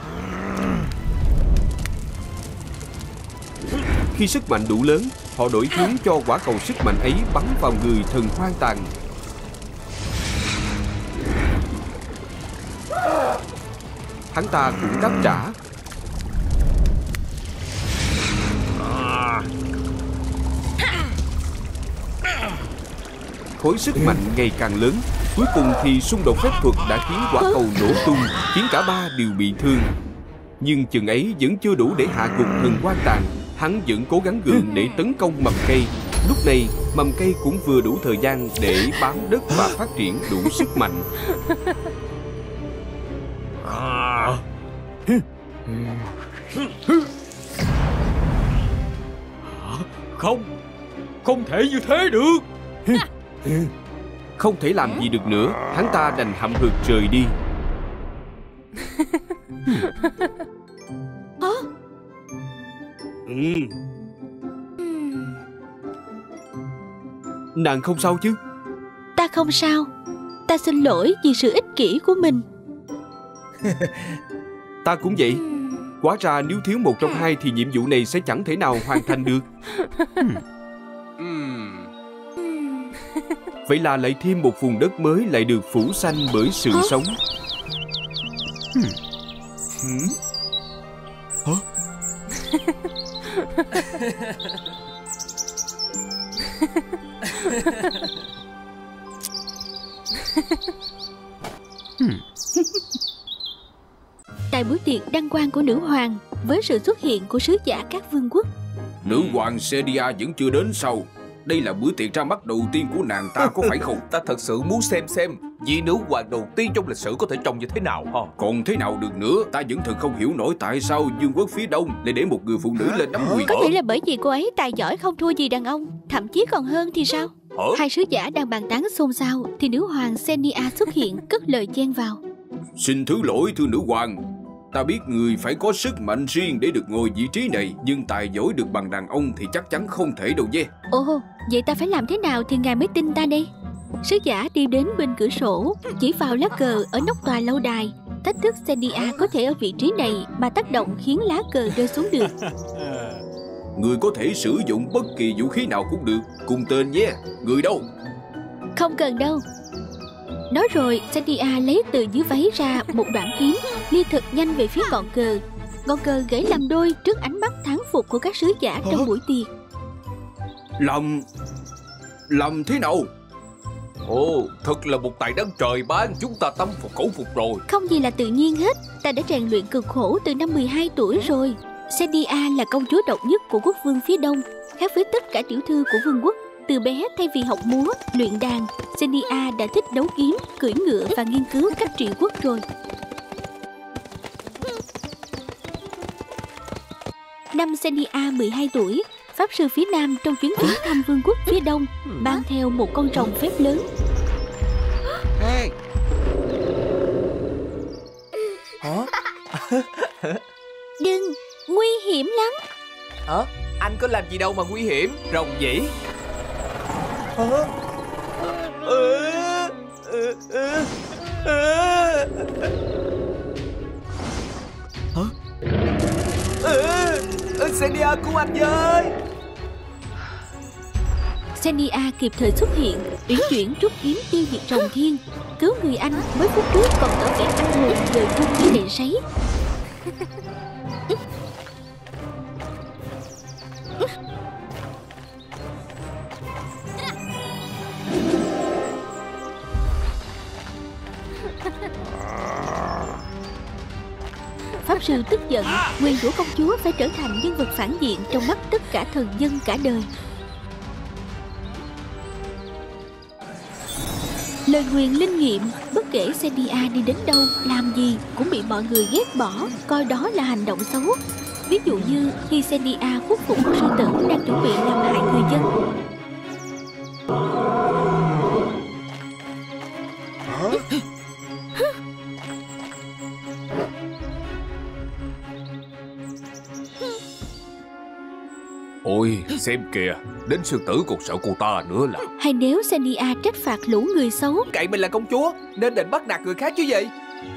Khi sức mạnh đủ lớn, họ đổi hướng cho quả cầu sức mạnh ấy bắn vào người thần hoang tàn. Hắn ta cũng đáp trả. Khối sức mạnh ngày càng lớn. Cuối cùng thì xung đột phép thuật đã khiến quả cầu nổ tung, khiến cả ba đều bị thương. Nhưng chừng ấy vẫn chưa đủ để hạ gục thần hoang tàn. Hắn vẫn cố gắng gượng để tấn công mầm cây. Lúc này, mầm cây cũng vừa đủ thời gian để bám đất và phát triển đủ sức mạnh. Không thể như thế được. Không thể làm gì được nữa, hắn ta đành hậm hực rời đi. Nàng không sao chứ? Ta không sao. Ta xin lỗi vì sự ích kỷ của mình. Ta cũng vậy. Hóa ra nếu thiếu một trong hai thì nhiệm vụ này sẽ chẳng thể nào hoàn thành được. Vậy là lại thêm một vùng đất mới lại được phủ xanh bởi sự sống. Tại buổi tiệc đăng quang của nữ hoàng, với sự xuất hiện của sứ giả các vương quốc, Nữ hoàng Celia vẫn chưa đến sau. Đây là bữa tiệc ra mắt đầu tiên của nàng ta, có phải không? Ta thật sự muốn xem vị nữ hoàng đầu tiên trong lịch sử có thể trông như thế nào ha. Còn thế nào được nữa, ta vẫn thật không hiểu nổi tại sao vương quốc phía đông lại để một người phụ nữ lên nắm quyền. có thể là bởi vì cô ấy tài giỏi không thua gì đàn ông, thậm chí còn hơn thì sao? Hai sứ giả đang bàn tán xôn xao thì nữ hoàng Celia xuất hiện, cất lời chen vào. Xin thứ lỗi thưa nữ hoàng. Ta biết người phải có sức mạnh riêng để được ngồi vị trí này, nhưng tài giỏi được bằng đàn ông thì chắc chắn không thể đâu nhé. Ồ, vậy ta phải làm thế nào thì ngài mới tin ta đây? Sứ giả đi đến bên cửa sổ, chỉ vào lá cờ ở nóc tòa lâu đài, thách thức Celia có thể ở vị trí này mà tác động khiến lá cờ rơi xuống được. Người có thể sử dụng bất kỳ vũ khí nào cũng được. Cùng tên nhé. Người đâu? Không cần đâu. Nói rồi, Celia lấy từ dưới váy ra một đoạn kiếm, đi thật nhanh về phía ngọn cờ. Ngọn cờ gãy làm đôi trước ánh mắt thán phục của các sứ giả trong buổi tiệc. Làm thế nào? Ồ, thật là một tài năng trời ban, chúng ta tâm phục khẩu phục rồi. Không gì là tự nhiên hết. Ta đã rèn luyện cực khổ từ năm 12 tuổi rồi. Celia là công chúa độc nhất của quốc vương phía đông, khác với tất cả tiểu thư của vương quốc. Từ bé, thay vì học múa, luyện đàn, Celia đã thích đấu kiếm, cưỡi ngựa và nghiên cứu cách trị quốc rồi. Năm Celia 12 tuổi, pháp sư phía nam trong chuyến viếng thăm vương quốc phía đông mang theo một con rồng phép lớn. Đừng, nguy hiểm lắm. Anh có làm gì đâu mà nguy hiểm. Rồng nhỉ? Celia cứu anh với. Celia kịp thời xuất hiện, uyển chuyển rút kiếm tiêu diệt rồng thiên, cứu người anh mới phút trước còn tỏ vẻ anh hùng giờ run như lệ sấy. Pháp sư tức giận, nguyền rủa công chúa phải trở thành nhân vật phản diện trong mắt tất cả thần dân cả đời. Lời nguyền linh nghiệm, bất kể Celia đi đến đâu, làm gì cũng bị mọi người ghét bỏ, coi đó là hành động xấu. Ví dụ như khi Celia khuất phục con sư tử đang chuẩn bị làm hại người dân. Ôi, xem kìa, đến sư tử còn sợ cô ta nữa là. Hay nếu Xenia trách phạt lũ người xấu, Cậy mình là công chúa nên định bắt nạt người khác chứ gì.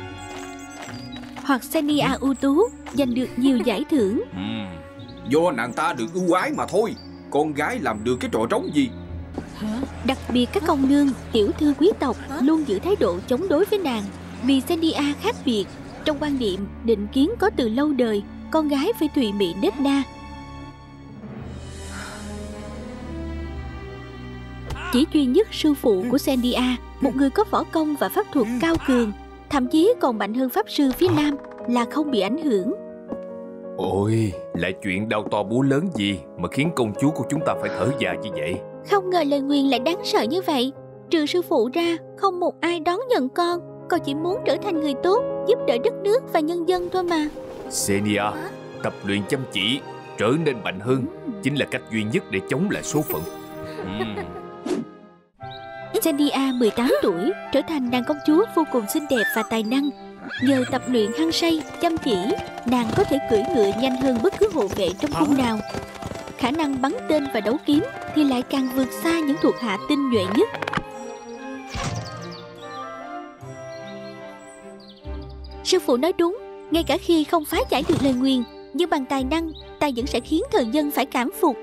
hoặc Xenia ưu tú giành được nhiều giải thưởng. Do nàng ta được ưu ái mà thôi. Con gái làm được cái trò trống gì? Đặc biệt các công nương, tiểu thư quý tộc luôn giữ thái độ chống đối với nàng. Vì Xenia khác biệt, trong quan niệm định kiến có từ lâu đời, con gái phải tùy mị nết na. Chỉ duy nhất sư phụ của Xenia, một người có võ công và pháp thuật cao cường, thậm chí còn mạnh hơn pháp sư phía Nam, là không bị ảnh hưởng. Ôi, lại chuyện đau to búa lớn gì mà khiến công chúa của chúng ta phải thở dài như vậy? Không ngờ lời nguyền lại đáng sợ như vậy. Trừ sư phụ ra, không một ai đón nhận con chỉ muốn trở thành người tốt, giúp đỡ đất nước và nhân dân thôi mà. Xenia, tập luyện chăm chỉ, trở nên mạnh hơn chính là cách duy nhất để chống lại số phận. Xenia 18 tuổi, trở thành nàng công chúa vô cùng xinh đẹp và tài năng. Nhờ tập luyện hăng say, chăm chỉ, nàng có thể cưỡi ngựa nhanh hơn bất cứ hộ vệ trong cung nào. Khả năng bắn tên và đấu kiếm thì lại càng vượt xa những thuộc hạ tinh nhuệ nhất. Sư phụ nói đúng, ngay cả khi không phá giải được lời nguyền, nhưng bằng tài năng, ta vẫn sẽ khiến thần dân phải cảm phục.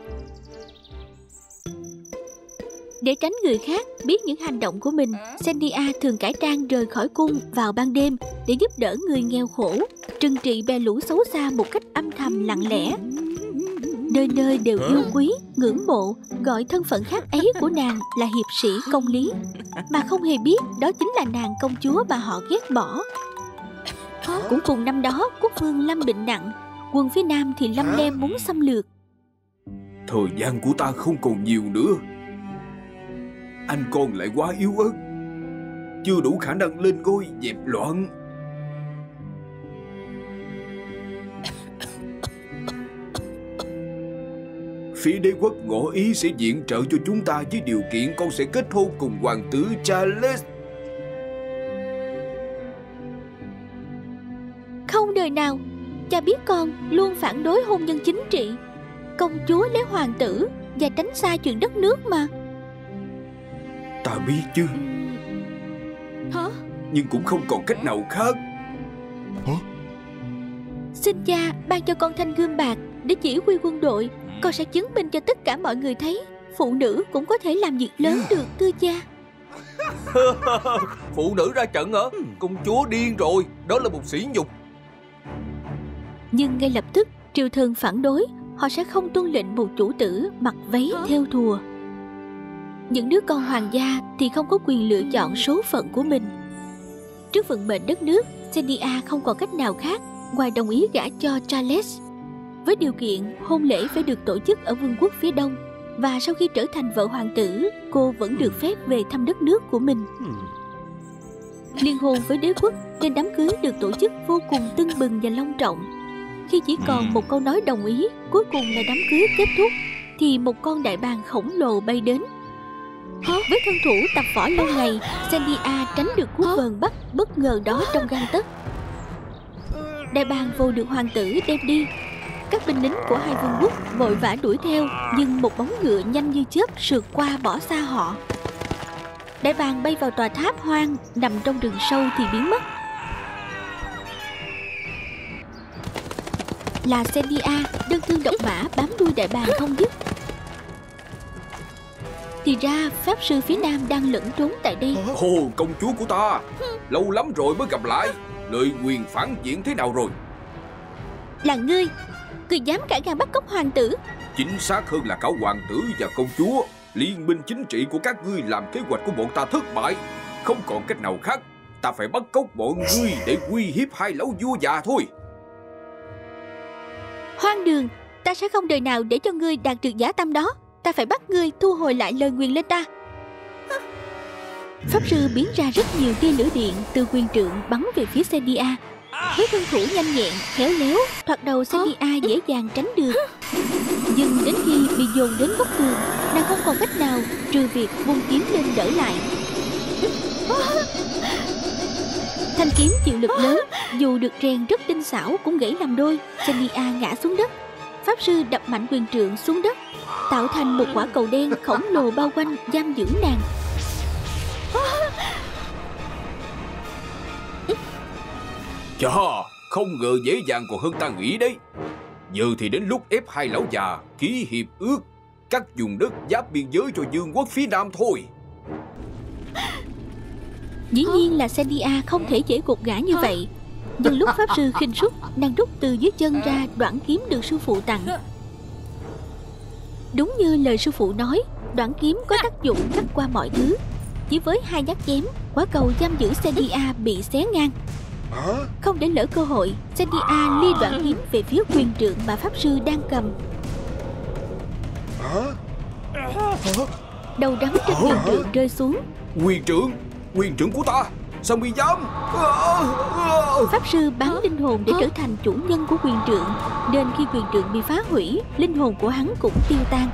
Để tránh người khác biết những hành động của mình, Xenia thường cải trang rời khỏi cung vào ban đêm để giúp đỡ người nghèo khổ, trừng trị bè lũ xấu xa một cách âm thầm lặng lẽ. Nơi nơi đều yêu quý, ngưỡng mộ, gọi thân phận khác ấy của nàng là hiệp sĩ công lý, mà không hề biết đó chính là nàng công chúa mà họ ghét bỏ. Cũng cùng năm đó, quốc vương lâm bệnh nặng, quân phía Nam thì lâm lem muốn xâm lược. Thời gian của ta không còn nhiều nữa. Anh con lại quá yếu ớt, chưa đủ khả năng lên ngôi dẹp loạn. Phía đế quốc ngỏ ý sẽ viện trợ cho chúng ta với điều kiện con sẽ kết hôn cùng hoàng tử Charles. Không đời nào, cha biết con luôn phản đối hôn nhân chính trị. Công chúa lấy hoàng tử và tránh xa chuyện đất nước mà. Ta biết chứ. Hả? Nhưng cũng không còn cách nào khác. Xin cha ban cho con thanh gươm bạc để chỉ huy quân đội. Con sẽ chứng minh cho tất cả mọi người thấy phụ nữ cũng có thể làm việc lớn được, thưa cha. Phụ nữ ra trận hả? Công chúa điên rồi, đó là một sỉ nhục. Nhưng ngay lập tức triều thần phản đối. Họ sẽ không tuân lệnh một chủ tử mặc váy theo thùa. Những đứa con hoàng gia thì không có quyền lựa chọn số phận của mình. Trước vận mệnh đất nước, Xenia không còn cách nào khác ngoài đồng ý gả cho Charles, với điều kiện hôn lễ phải được tổ chức ở vương quốc phía đông, và sau khi trở thành vợ hoàng tử, cô vẫn được phép về thăm đất nước của mình. Liên hôn với đế quốc nên đám cưới được tổ chức vô cùng tưng bừng và long trọng. Khi chỉ còn một câu nói đồng ý, cuối cùng là đám cưới kết thúc, thì một con đại bàng khổng lồ bay đến. Với thân thủ tập võ lâu ngày, Xenia tránh được cú vờn bắt bất ngờ đó trong gang tấc. Đại bàng vồ được hoàng tử đem đi. Các binh lính của hai vương quốc vội vã đuổi theo, nhưng một bóng ngựa nhanh như chớp sượt qua bỏ xa họ. Đại bàng bay vào tòa tháp hoang nằm trong rừng sâu thì biến mất. Là Xenia đơn thương độc mã bám đuôi đại bàng không dứt. Thì ra pháp sư phía Nam đang lẫn trốn tại đây. Ồ, công chúa của ta, lâu lắm rồi mới gặp lại. Lời nguyền phản diện thế nào rồi? Là ngươi dám cãi ngang bắt cóc hoàng tử. Chính xác hơn là cả hoàng tử và công chúa. Liên minh chính trị của các ngươi làm kế hoạch của bọn ta thất bại. Không còn cách nào khác, ta phải bắt cóc bọn ngươi để uy hiếp hai lão vua già thôi. Hoang đường, ta sẽ không đời nào để cho ngươi đạt được dã tâm đó. Ta phải bắt ngươi thu hồi lại lời nguyền lên ta. Pháp sư biến ra rất nhiều tia lửa điện từ quyền trượng bắn về phía Xenia. Với thân thủ nhanh nhẹn, khéo léo, thoạt đầu Xenia dễ dàng tránh được. Nhưng đến khi bị dồn đến góc tường, nàng không còn cách nào trừ việc vung kiếm lên đỡ lại. Thanh kiếm chịu lực lớn, dù được rèn rất tinh xảo cũng gãy làm đôi. Xenia ngã xuống đất. Pháp sư đập mạnh quyền trượng xuống đất, tạo thành một quả cầu đen khổng lồ bao quanh giam giữ nàng. Chà, không ngờ dễ dàng còn hơn ta nghĩ đấy. Giờ thì đến lúc ép hai lão già ký hiệp ước cắt vùng đất giáp biên giới cho vương quốc phía Nam thôi. Dĩ nhiên là Sandia không thể dễ gục gã như vậy. Nhưng lúc pháp sư khinh suất, nàng rút từ dưới chân ra đoạn kiếm được sư phụ tặng. Đúng như lời sư phụ nói, đoạn kiếm có tác dụng cắt qua mọi thứ. Chỉ với 2 nhát chém, quả cầu giam giữ Sandia bị xé ngang. Không để lỡ cơ hội, Sandia lia đoạn kiếm về phía quyền trượng mà pháp sư đang cầm. Đầu đắm trên quyền trượng rơi xuống. Quyền trượng của ta, sao mi dám? Pháp sư bán linh hồn để trở thành chủ nhân của quyền trượng, nên khi quyền trượng bị phá hủy, linh hồn của hắn cũng tiêu tan.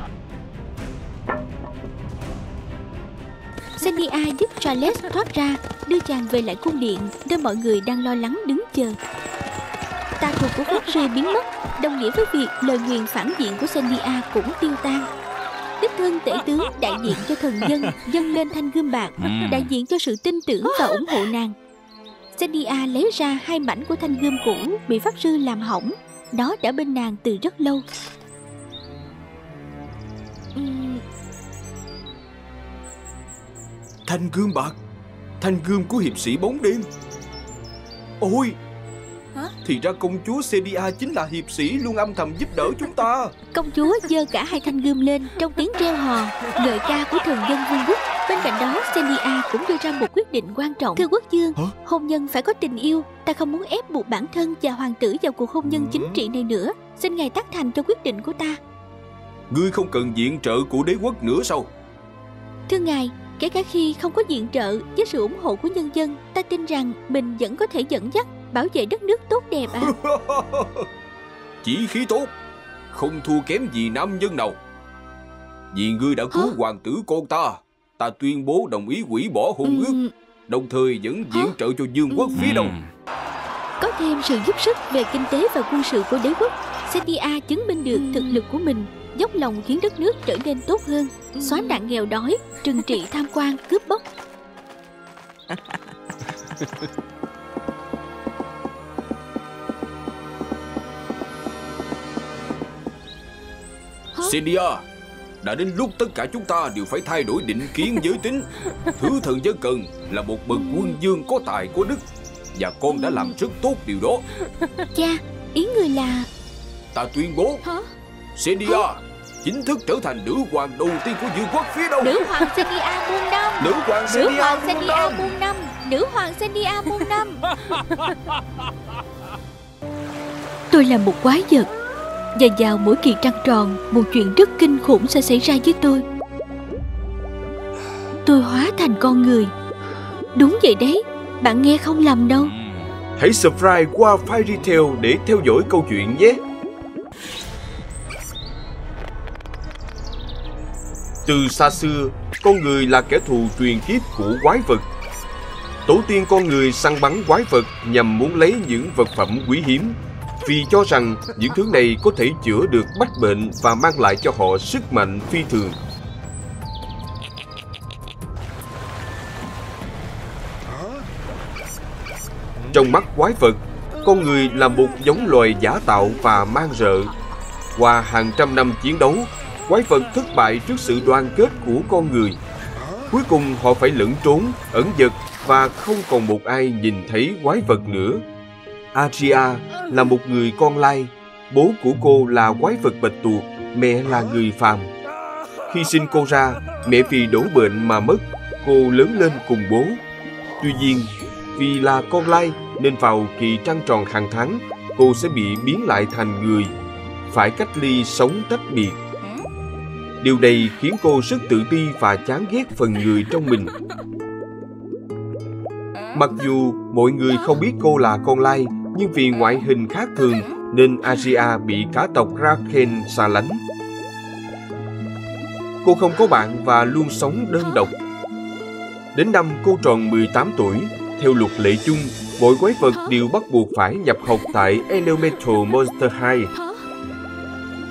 Sandia giúp Charles thoát ra, đưa chàng về lại cung điện, nơi mọi người đang lo lắng đứng chờ. Tà thuật của pháp sư biến mất, đồng nghĩa với việc lời nguyền phản diện của Sandia cũng tiêu tan. Đích thân tể tướng đại diện cho thần dân dâng lên thanh gươm bạc, đại diện cho sự tin tưởng và ủng hộ nàng. Sandia lấy ra 2 mảnh của thanh gươm cũ bị pháp sư làm hỏng. Nó đã bên nàng từ rất lâu. Thanh gươm bạc, thanh gươm của hiệp sĩ bóng đêm. Ôi, thì ra công chúa Celia chính là hiệp sĩ luôn âm thầm giúp đỡ chúng ta. Công chúa giơ cả 2 thanh gươm lên trong tiếng reo hò, ngợi ca của thần dân vương quốc. Bên cạnh đó, Celia cũng đưa ra một quyết định quan trọng. Thưa quốc vương, hôn nhân phải có tình yêu. Ta không muốn ép buộc bản thân và hoàng tử vào cuộc hôn nhân chính trị này nữa. Xin ngài tán thành cho quyết định của ta. Ngươi không cần viện trợ của đế quốc nữa sao? Thưa ngài, kể cả khi không có viện trợ, với sự ủng hộ của nhân dân, ta tin rằng mình vẫn có thể dẫn dắt, bảo vệ đất nước tốt đẹp ạ. Chỉ khí tốt, không thua kém gì nam nhân nào. Vì ngươi đã cứu hoàng tử con ta tuyên bố đồng ý hủy bỏ hôn ước, đồng thời vẫn viện trợ cho vương quốc phía Đông. Có thêm sự giúp sức về kinh tế và quân sự của đế quốc, Sandia chứng minh được thực lực của mình, dốc lòng khiến đất nước trở nên tốt hơn, xóa nạn nghèo đói, trừng trị tham quan, cướp bóc. Celia, đã đến lúc tất cả chúng ta đều phải thay đổi định kiến giới tính. Thứ thần dân cần là một bậc quân vương có tài có đức, và con đã làm rất tốt điều đó. Cha, ý người là... Ta tuyên bố Celia chính thức trở thành nữ hoàng đầu tiên của vương quốc phía Đông. Nữ hoàng Sandia muôn năm. Nữ hoàng Sandia muôn năm. Nữ hoàng Sandia muôn năm. Tôi là một quái vật, và vào mỗi kỳ trăng tròn, một chuyện rất kinh khủng sẽ xảy ra với tôi. Tôi hóa thành con người. Đúng vậy đấy, bạn nghe không lầm đâu. Hãy subscribe qua Fairy Tail để theo dõi câu chuyện nhé. Từ xa xưa, con người là kẻ thù truyền kiếp của quái vật. Tổ tiên con người săn bắn quái vật nhằm muốn lấy những vật phẩm quý hiếm, vì cho rằng những thứ này có thể chữa được bách bệnh và mang lại cho họ sức mạnh phi thường. Trong mắt quái vật, con người là một giống loài giả tạo và man rợ. Qua hàng trăm năm chiến đấu, quái vật thất bại trước sự đoàn kết của con người. Cuối cùng họ phải lẫn trốn, ẩn dật và không còn một ai nhìn thấy quái vật nữa. Adria là một người con lai. Bố của cô là quái vật bạch tuộc, mẹ là người phàm. Khi sinh cô ra, mẹ vì đổ bệnh mà mất. Cô lớn lên cùng bố. Tuy nhiên, vì là con lai nên vào kỳ trăng tròn hàng tháng, cô sẽ bị biến lại thành người, phải cách ly sống tách biệt. Điều này khiến cô rất tự ti và chán ghét phần người trong mình. Mặc dù mọi người không biết cô là con lai, nhưng vì ngoại hình khác thường nên Adria bị cả tộc Raken xa lánh. Cô không có bạn và luôn sống đơn độc. Đến năm cô tròn 18 tuổi, theo luật lệ chung, mỗi quái vật đều bắt buộc phải nhập học tại Elemental Monster High.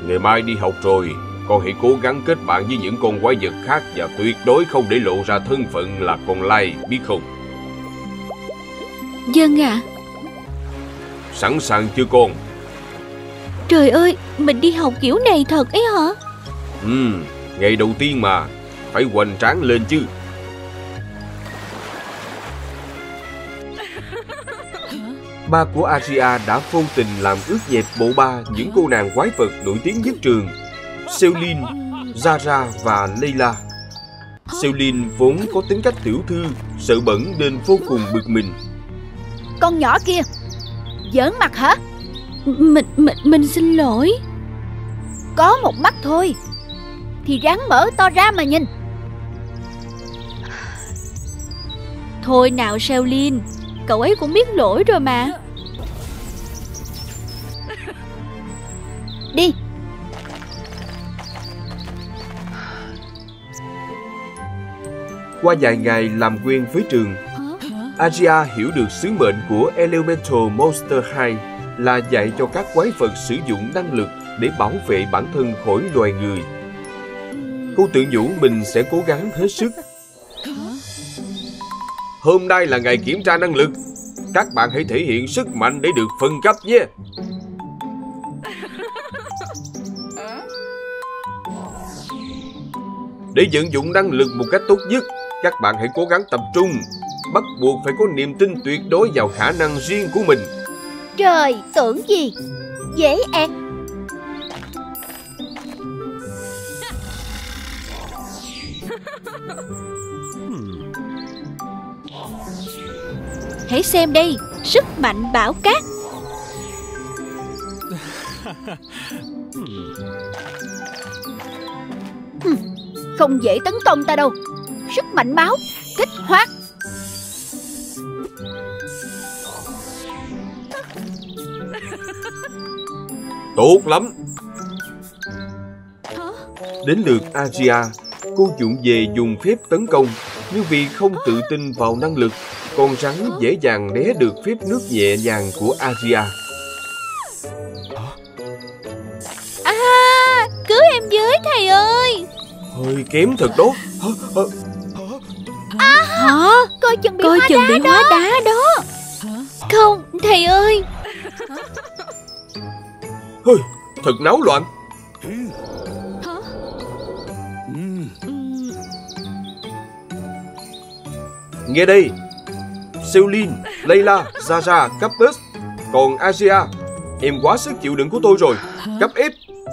Ngày mai đi học rồi, con hãy cố gắng kết bạn với những con quái vật khác và tuyệt đối không để lộ ra thân phận là con lai, biết không? Vâng ạ. Sẵn sàng chưa con? Trời ơi, mình đi học kiểu này thật ấy hả? Ngày đầu tiên mà, phải hoành tráng lên chứ. Ba của Asia đã vô tình làm ướt nhẹp bộ ba những cô nàng quái vật nổi tiếng nhất trường, Selin, Zara và Layla. Selin vốn có tính cách tiểu thư, sợ bẩn nên vô cùng bực mình. Con nhỏ kia, giỡn mặt hả? Mình xin lỗi. Có một mắt thôi thì ráng mở to ra mà nhìn. Thôi nào Selin, cậu ấy cũng biết lỗi rồi mà. Đi. Qua vài ngày làm quen với trường, Asia hiểu được sứ mệnh của Elemental Monster High là dạy cho các quái vật sử dụng năng lực để bảo vệ bản thân khỏi loài người. Cô tự nhủ mình sẽ cố gắng hết sức. Hôm nay là ngày kiểm tra năng lực. Các bạn hãy thể hiện sức mạnh để được phân cấp nhé. Để vận dụng năng lực một cách tốt nhất, các bạn hãy cố gắng tập trung. Bắt buộc phải có niềm tin tuyệt đối vào khả năng riêng của mình. Trời, tưởng gì? Dễ ẹt. Hãy xem đây, sức mạnh bão cát. Không dễ tấn công ta đâu. Sức mạnh máu, kích hoạt. Tốt lắm. Đến lượt Asia, cô vụng về dùng phép tấn công, nhưng vì không tự tin vào năng lực, con rắn dễ dàng né được phép nước nhẹ nhàng của Asia. Cứu em với thầy ơi. Hơi kém thật đó. Hả? Coi chừng bị hóa đá đó. Không, thầy ơi. Hơi, thật náo loạn. Nghe đây, Selin, Layla, Zara, Cactus. Còn Asia, em quá sức chịu đựng của tôi rồi. Cấp ép.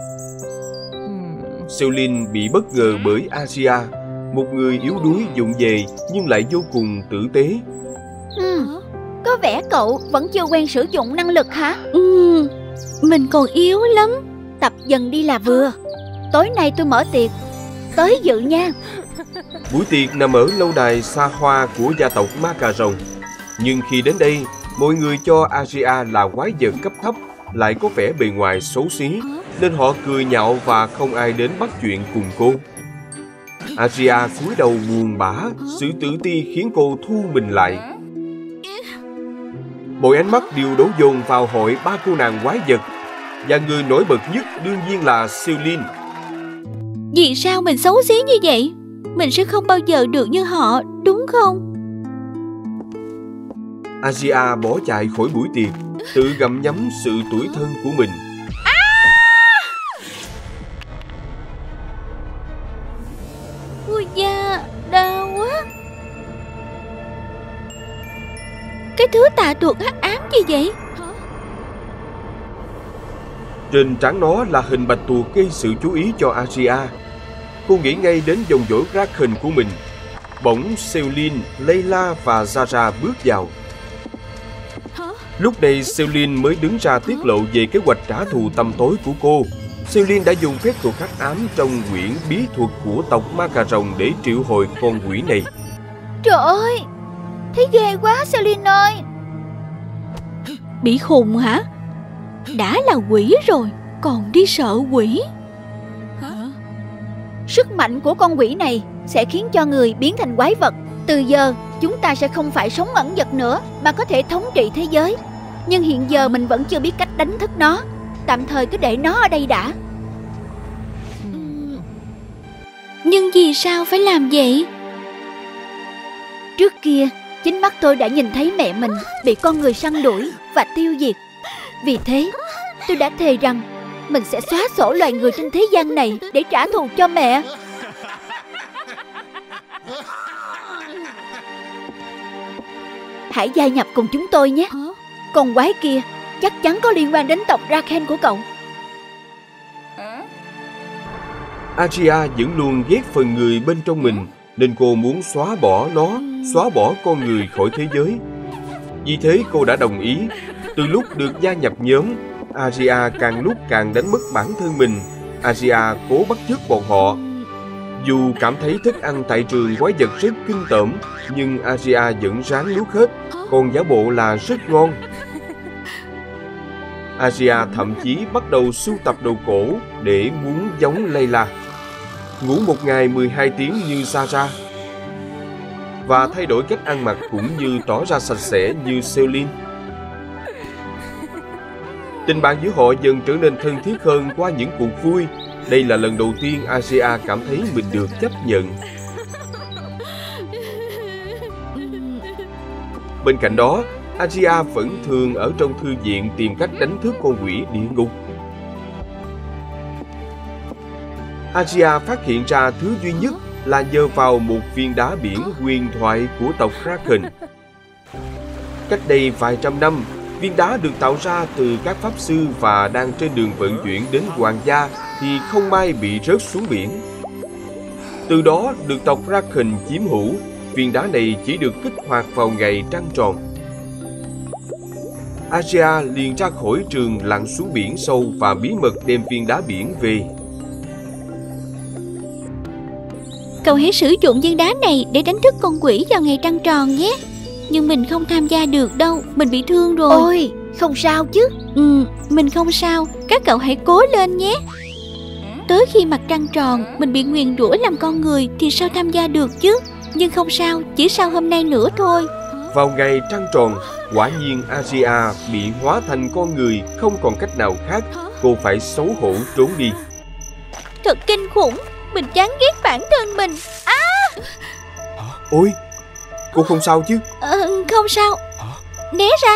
Selin bị bất ngờ bởi Asia, một người yếu đuối vụng về nhưng lại vô cùng tử tế. Có vẻ cậu vẫn chưa quen sử dụng năng lực hả? Mình còn yếu lắm. Tập dần đi là vừa. Tối nay tôi mở tiệc, tới dự nha. Buổi tiệc nằm ở lâu đài xa hoa của gia tộc Ma Cà Rồng. Nhưng khi đến đây, mọi người cho Asia là quái vật cấp thấp, lại có vẻ bề ngoài xấu xí, nên họ cười nhạo và không ai đến bắt chuyện cùng cô. Asia cúi đầu buồn bã, sự tự ti khiến cô thu mình lại. Mọi ánh mắt đều đổ dồn vào hội ba cô nàng quái vật, và người nổi bật nhất đương nhiên là Selin. Vì sao mình xấu xí như vậy? Mình sẽ không bao giờ được như họ, đúng không? Asia bỏ chạy khỏi buổi tiệc, tự gặm nhấm sự tủi thân của mình. Ôi da, đau quá. Cái thứ tà thuật hắc ám gì vậy? Trên trán nó là hình bạch tuộc gây sự chú ý cho Asia. Cô nghĩ ngay đến dòng dõi Kraken của mình. Bỗng Selin, Layla và Zara bước vào. Lúc này Selin mới đứng ra tiết lộ về kế hoạch trả thù tăm tối của cô. Selin đã dùng phép thuật hắc ám trong quyển bí thuật của tộc Ma Cà Rồng để triệu hồi con quỷ này. Trời ơi, thấy ghê quá Selin ơi. Bị khùng hả? Đã là quỷ rồi, còn đi sợ quỷ. Sức mạnh của con quỷ này sẽ khiến cho người biến thành quái vật. Từ giờ, chúng ta sẽ không phải sống ẩn dật nữa, mà có thể thống trị thế giới. Nhưng hiện giờ mình vẫn chưa biết cách đánh thức nó. Tạm thời cứ để nó ở đây đã. Nhưng vì sao phải làm vậy? Trước kia, chính mắt tôi đã nhìn thấy mẹ mình bị con người săn đuổi và tiêu diệt. Vì thế, tôi đã thề rằng mình sẽ xóa sổ loài người trên thế gian này để trả thù cho mẹ. Hãy gia nhập cùng chúng tôi nhé. Con quái kia chắc chắn có liên quan đến tộc Draken của cậu. Aria vẫn luôn ghét phần người bên trong mình, nên cô muốn xóa bỏ nó, xóa bỏ con người khỏi thế giới. Vì thế cô đã đồng ý. Từ lúc được gia nhập nhóm, Aria càng lúc càng đánh mất bản thân mình. Aria cố bắt chước bọn họ. Dù cảm thấy thức ăn tại trường quái vật rất kinh tởm, nhưng Aria vẫn ráng nuốt hết, còn giả bộ là rất ngon. Aria thậm chí bắt đầu sưu tập đồ cổ để muốn giống Layla, ngủ một ngày 12 tiếng như Sarah, và thay đổi cách ăn mặc cũng như tỏ ra sạch sẽ như Celine. Tình bạn giữa họ dần trở nên thân thiết hơn qua những cuộc vui. Đây là lần đầu tiên Aria cảm thấy mình được chấp nhận. Bên cạnh đó, Aria vẫn thường ở trong thư viện tìm cách đánh thức con quỷ địa ngục. Aria phát hiện ra thứ duy nhất là nhờ vào một viên đá biển huyền thoại của tộc Kraken. Cách đây vài trăm năm, viên đá được tạo ra từ các pháp sư và đang trên đường vận chuyển đến hoàng gia thì không may bị rớt xuống biển. Từ đó được tộc Kraken chiếm hữu. Viên đá này chỉ được kích hoạt vào ngày trăng tròn. Aria liền ra khỏi trường lặn xuống biển sâu và bí mật đem viên đá biển về. Cậu hãy sử dụng viên đá này để đánh thức con quỷ vào ngày trăng tròn nhé. Nhưng mình không tham gia được đâu, mình bị thương rồi. Ôi, không sao chứ? Mình không sao, các cậu hãy cố lên nhé. Tới khi mặt trăng tròn, mình bị nguyền rủa làm con người thì sao tham gia được chứ? Nhưng không sao, chỉ sau hôm nay nữa thôi. Vào ngày trăng tròn, quả nhiên Aria bị hóa thành con người, không còn cách nào khác. Cô phải xấu hổ trốn đi. Thật kinh khủng, mình chán ghét bản thân mình. Ôi, cô không sao chứ? Không sao. Né ra.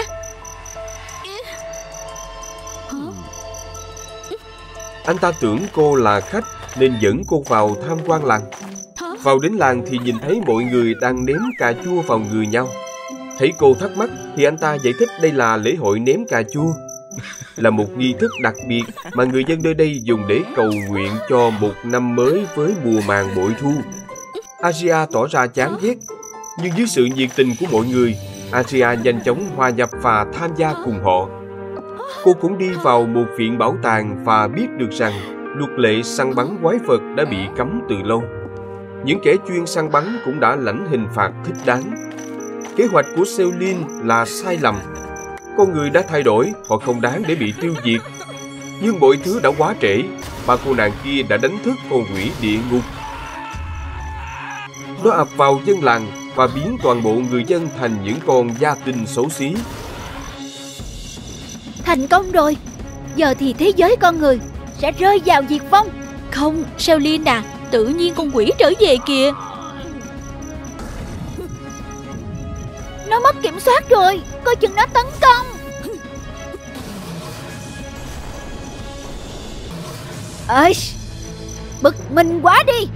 Anh ta tưởng cô là khách nên dẫn cô vào tham quan làng. Vào đến làng thì nhìn thấy mọi người đang ném cà chua vào người nhau. Thấy cô thắc mắc thì anh ta giải thích đây là lễ hội ném cà chua, là một nghi thức đặc biệt mà người dân nơi đây dùng để cầu nguyện cho một năm mới với mùa màng bội thu. Aria tỏ ra chán ghét, nhưng dưới sự nhiệt tình của mọi người, Aria nhanh chóng hòa nhập và tham gia cùng họ. Cô cũng đi vào một viện bảo tàng và biết được rằng luật lệ săn bắn quái vật đã bị cấm từ lâu. Những kẻ chuyên săn bắn cũng đã lãnh hình phạt thích đáng. Kế hoạch của Celine là sai lầm. Con người đã thay đổi, họ không đáng để bị tiêu diệt. Nhưng mọi thứ đã quá trễ. Ba cô nàng kia đã đánh thức con quỷ địa ngục. Nó ập vào dân làng và biến toàn bộ người dân thành những con gia tinh xấu xí. Thành công rồi. Giờ thì thế giới con người sẽ rơi vào diệt vong. Không, Celine à, tự nhiên con quỷ trở về kìa. Nó mất kiểm soát rồi, coi chừng nó tấn công. Ơi, bực mình quá đi.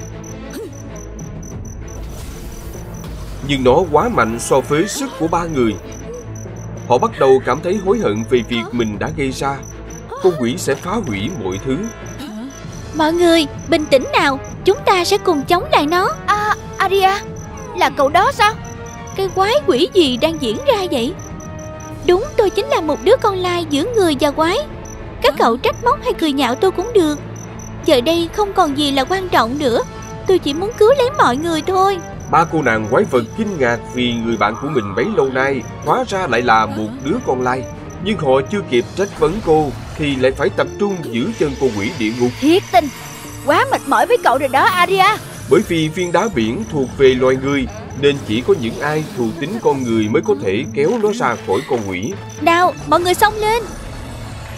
Nhưng nó quá mạnh so với sức của ba người. Họ bắt đầu cảm thấy hối hận về việc mình đã gây ra. Con quỷ sẽ phá hủy mọi thứ. Mọi người, bình tĩnh nào, chúng ta sẽ cùng chống lại nó. Aria, là cậu đó sao? Cái quái quỷ gì đang diễn ra vậy? Đúng, tôi chính là một đứa con lai giữa người và quái. Các cậu trách móc hay cười nhạo tôi cũng được. Giờ đây không còn gì là quan trọng nữa. Tôi chỉ muốn cứu lấy mọi người thôi. Ba cô nàng quái vật kinh ngạc vì người bạn của mình bấy lâu nay hóa ra lại là một đứa con lai. Nhưng họ chưa kịp trách vấn cô thì lại phải tập trung giữ chân con quỷ địa ngục. Thiệt tình, quá mệt mỏi với cậu rồi đó Aria. Bởi vì viên đá biển thuộc về loài người nên chỉ có những ai thù tính con người mới có thể kéo nó ra khỏi con quỷ. Nào, mọi người xông lên.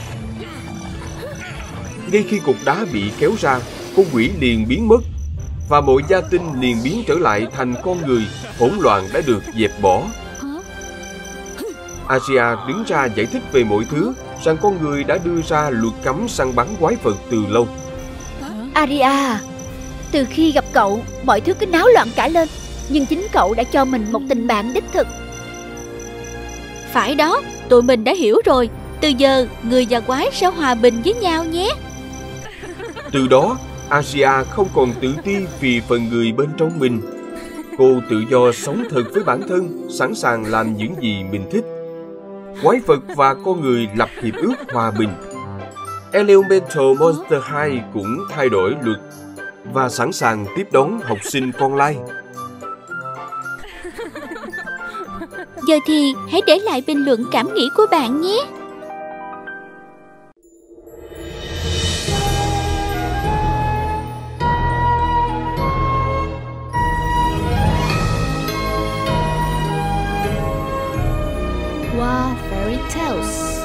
Ngay khi cục đá bị kéo ra, con quỷ liền biến mất. và mọi gia tinh liền biến trở lại thành con người. Hỗn loạn đã được dẹp bỏ. Asia đứng ra giải thích về mọi thứ, rằng con người đã đưa ra luật cấm săn bắn quái vật từ lâu. Aria, từ khi gặp cậu, mọi thứ cứ náo loạn cả lên. Nhưng chính cậu đã cho mình một tình bạn đích thực. Phải đó, tụi mình đã hiểu rồi. Từ giờ, người và quái sẽ hòa bình với nhau nhé. Từ đó, Asia không còn tự ti vì phần người bên trong mình. Cô tự do sống thật với bản thân, sẵn sàng làm những gì mình thích. Quái vật và con người lập hiệp ước hòa bình. Elemental Monster High cũng thay đổi luật và sẵn sàng tiếp đón học sinh con lai. Giờ thì hãy để lại bình luận cảm nghĩ của bạn nhé. Wow Fairy Tales.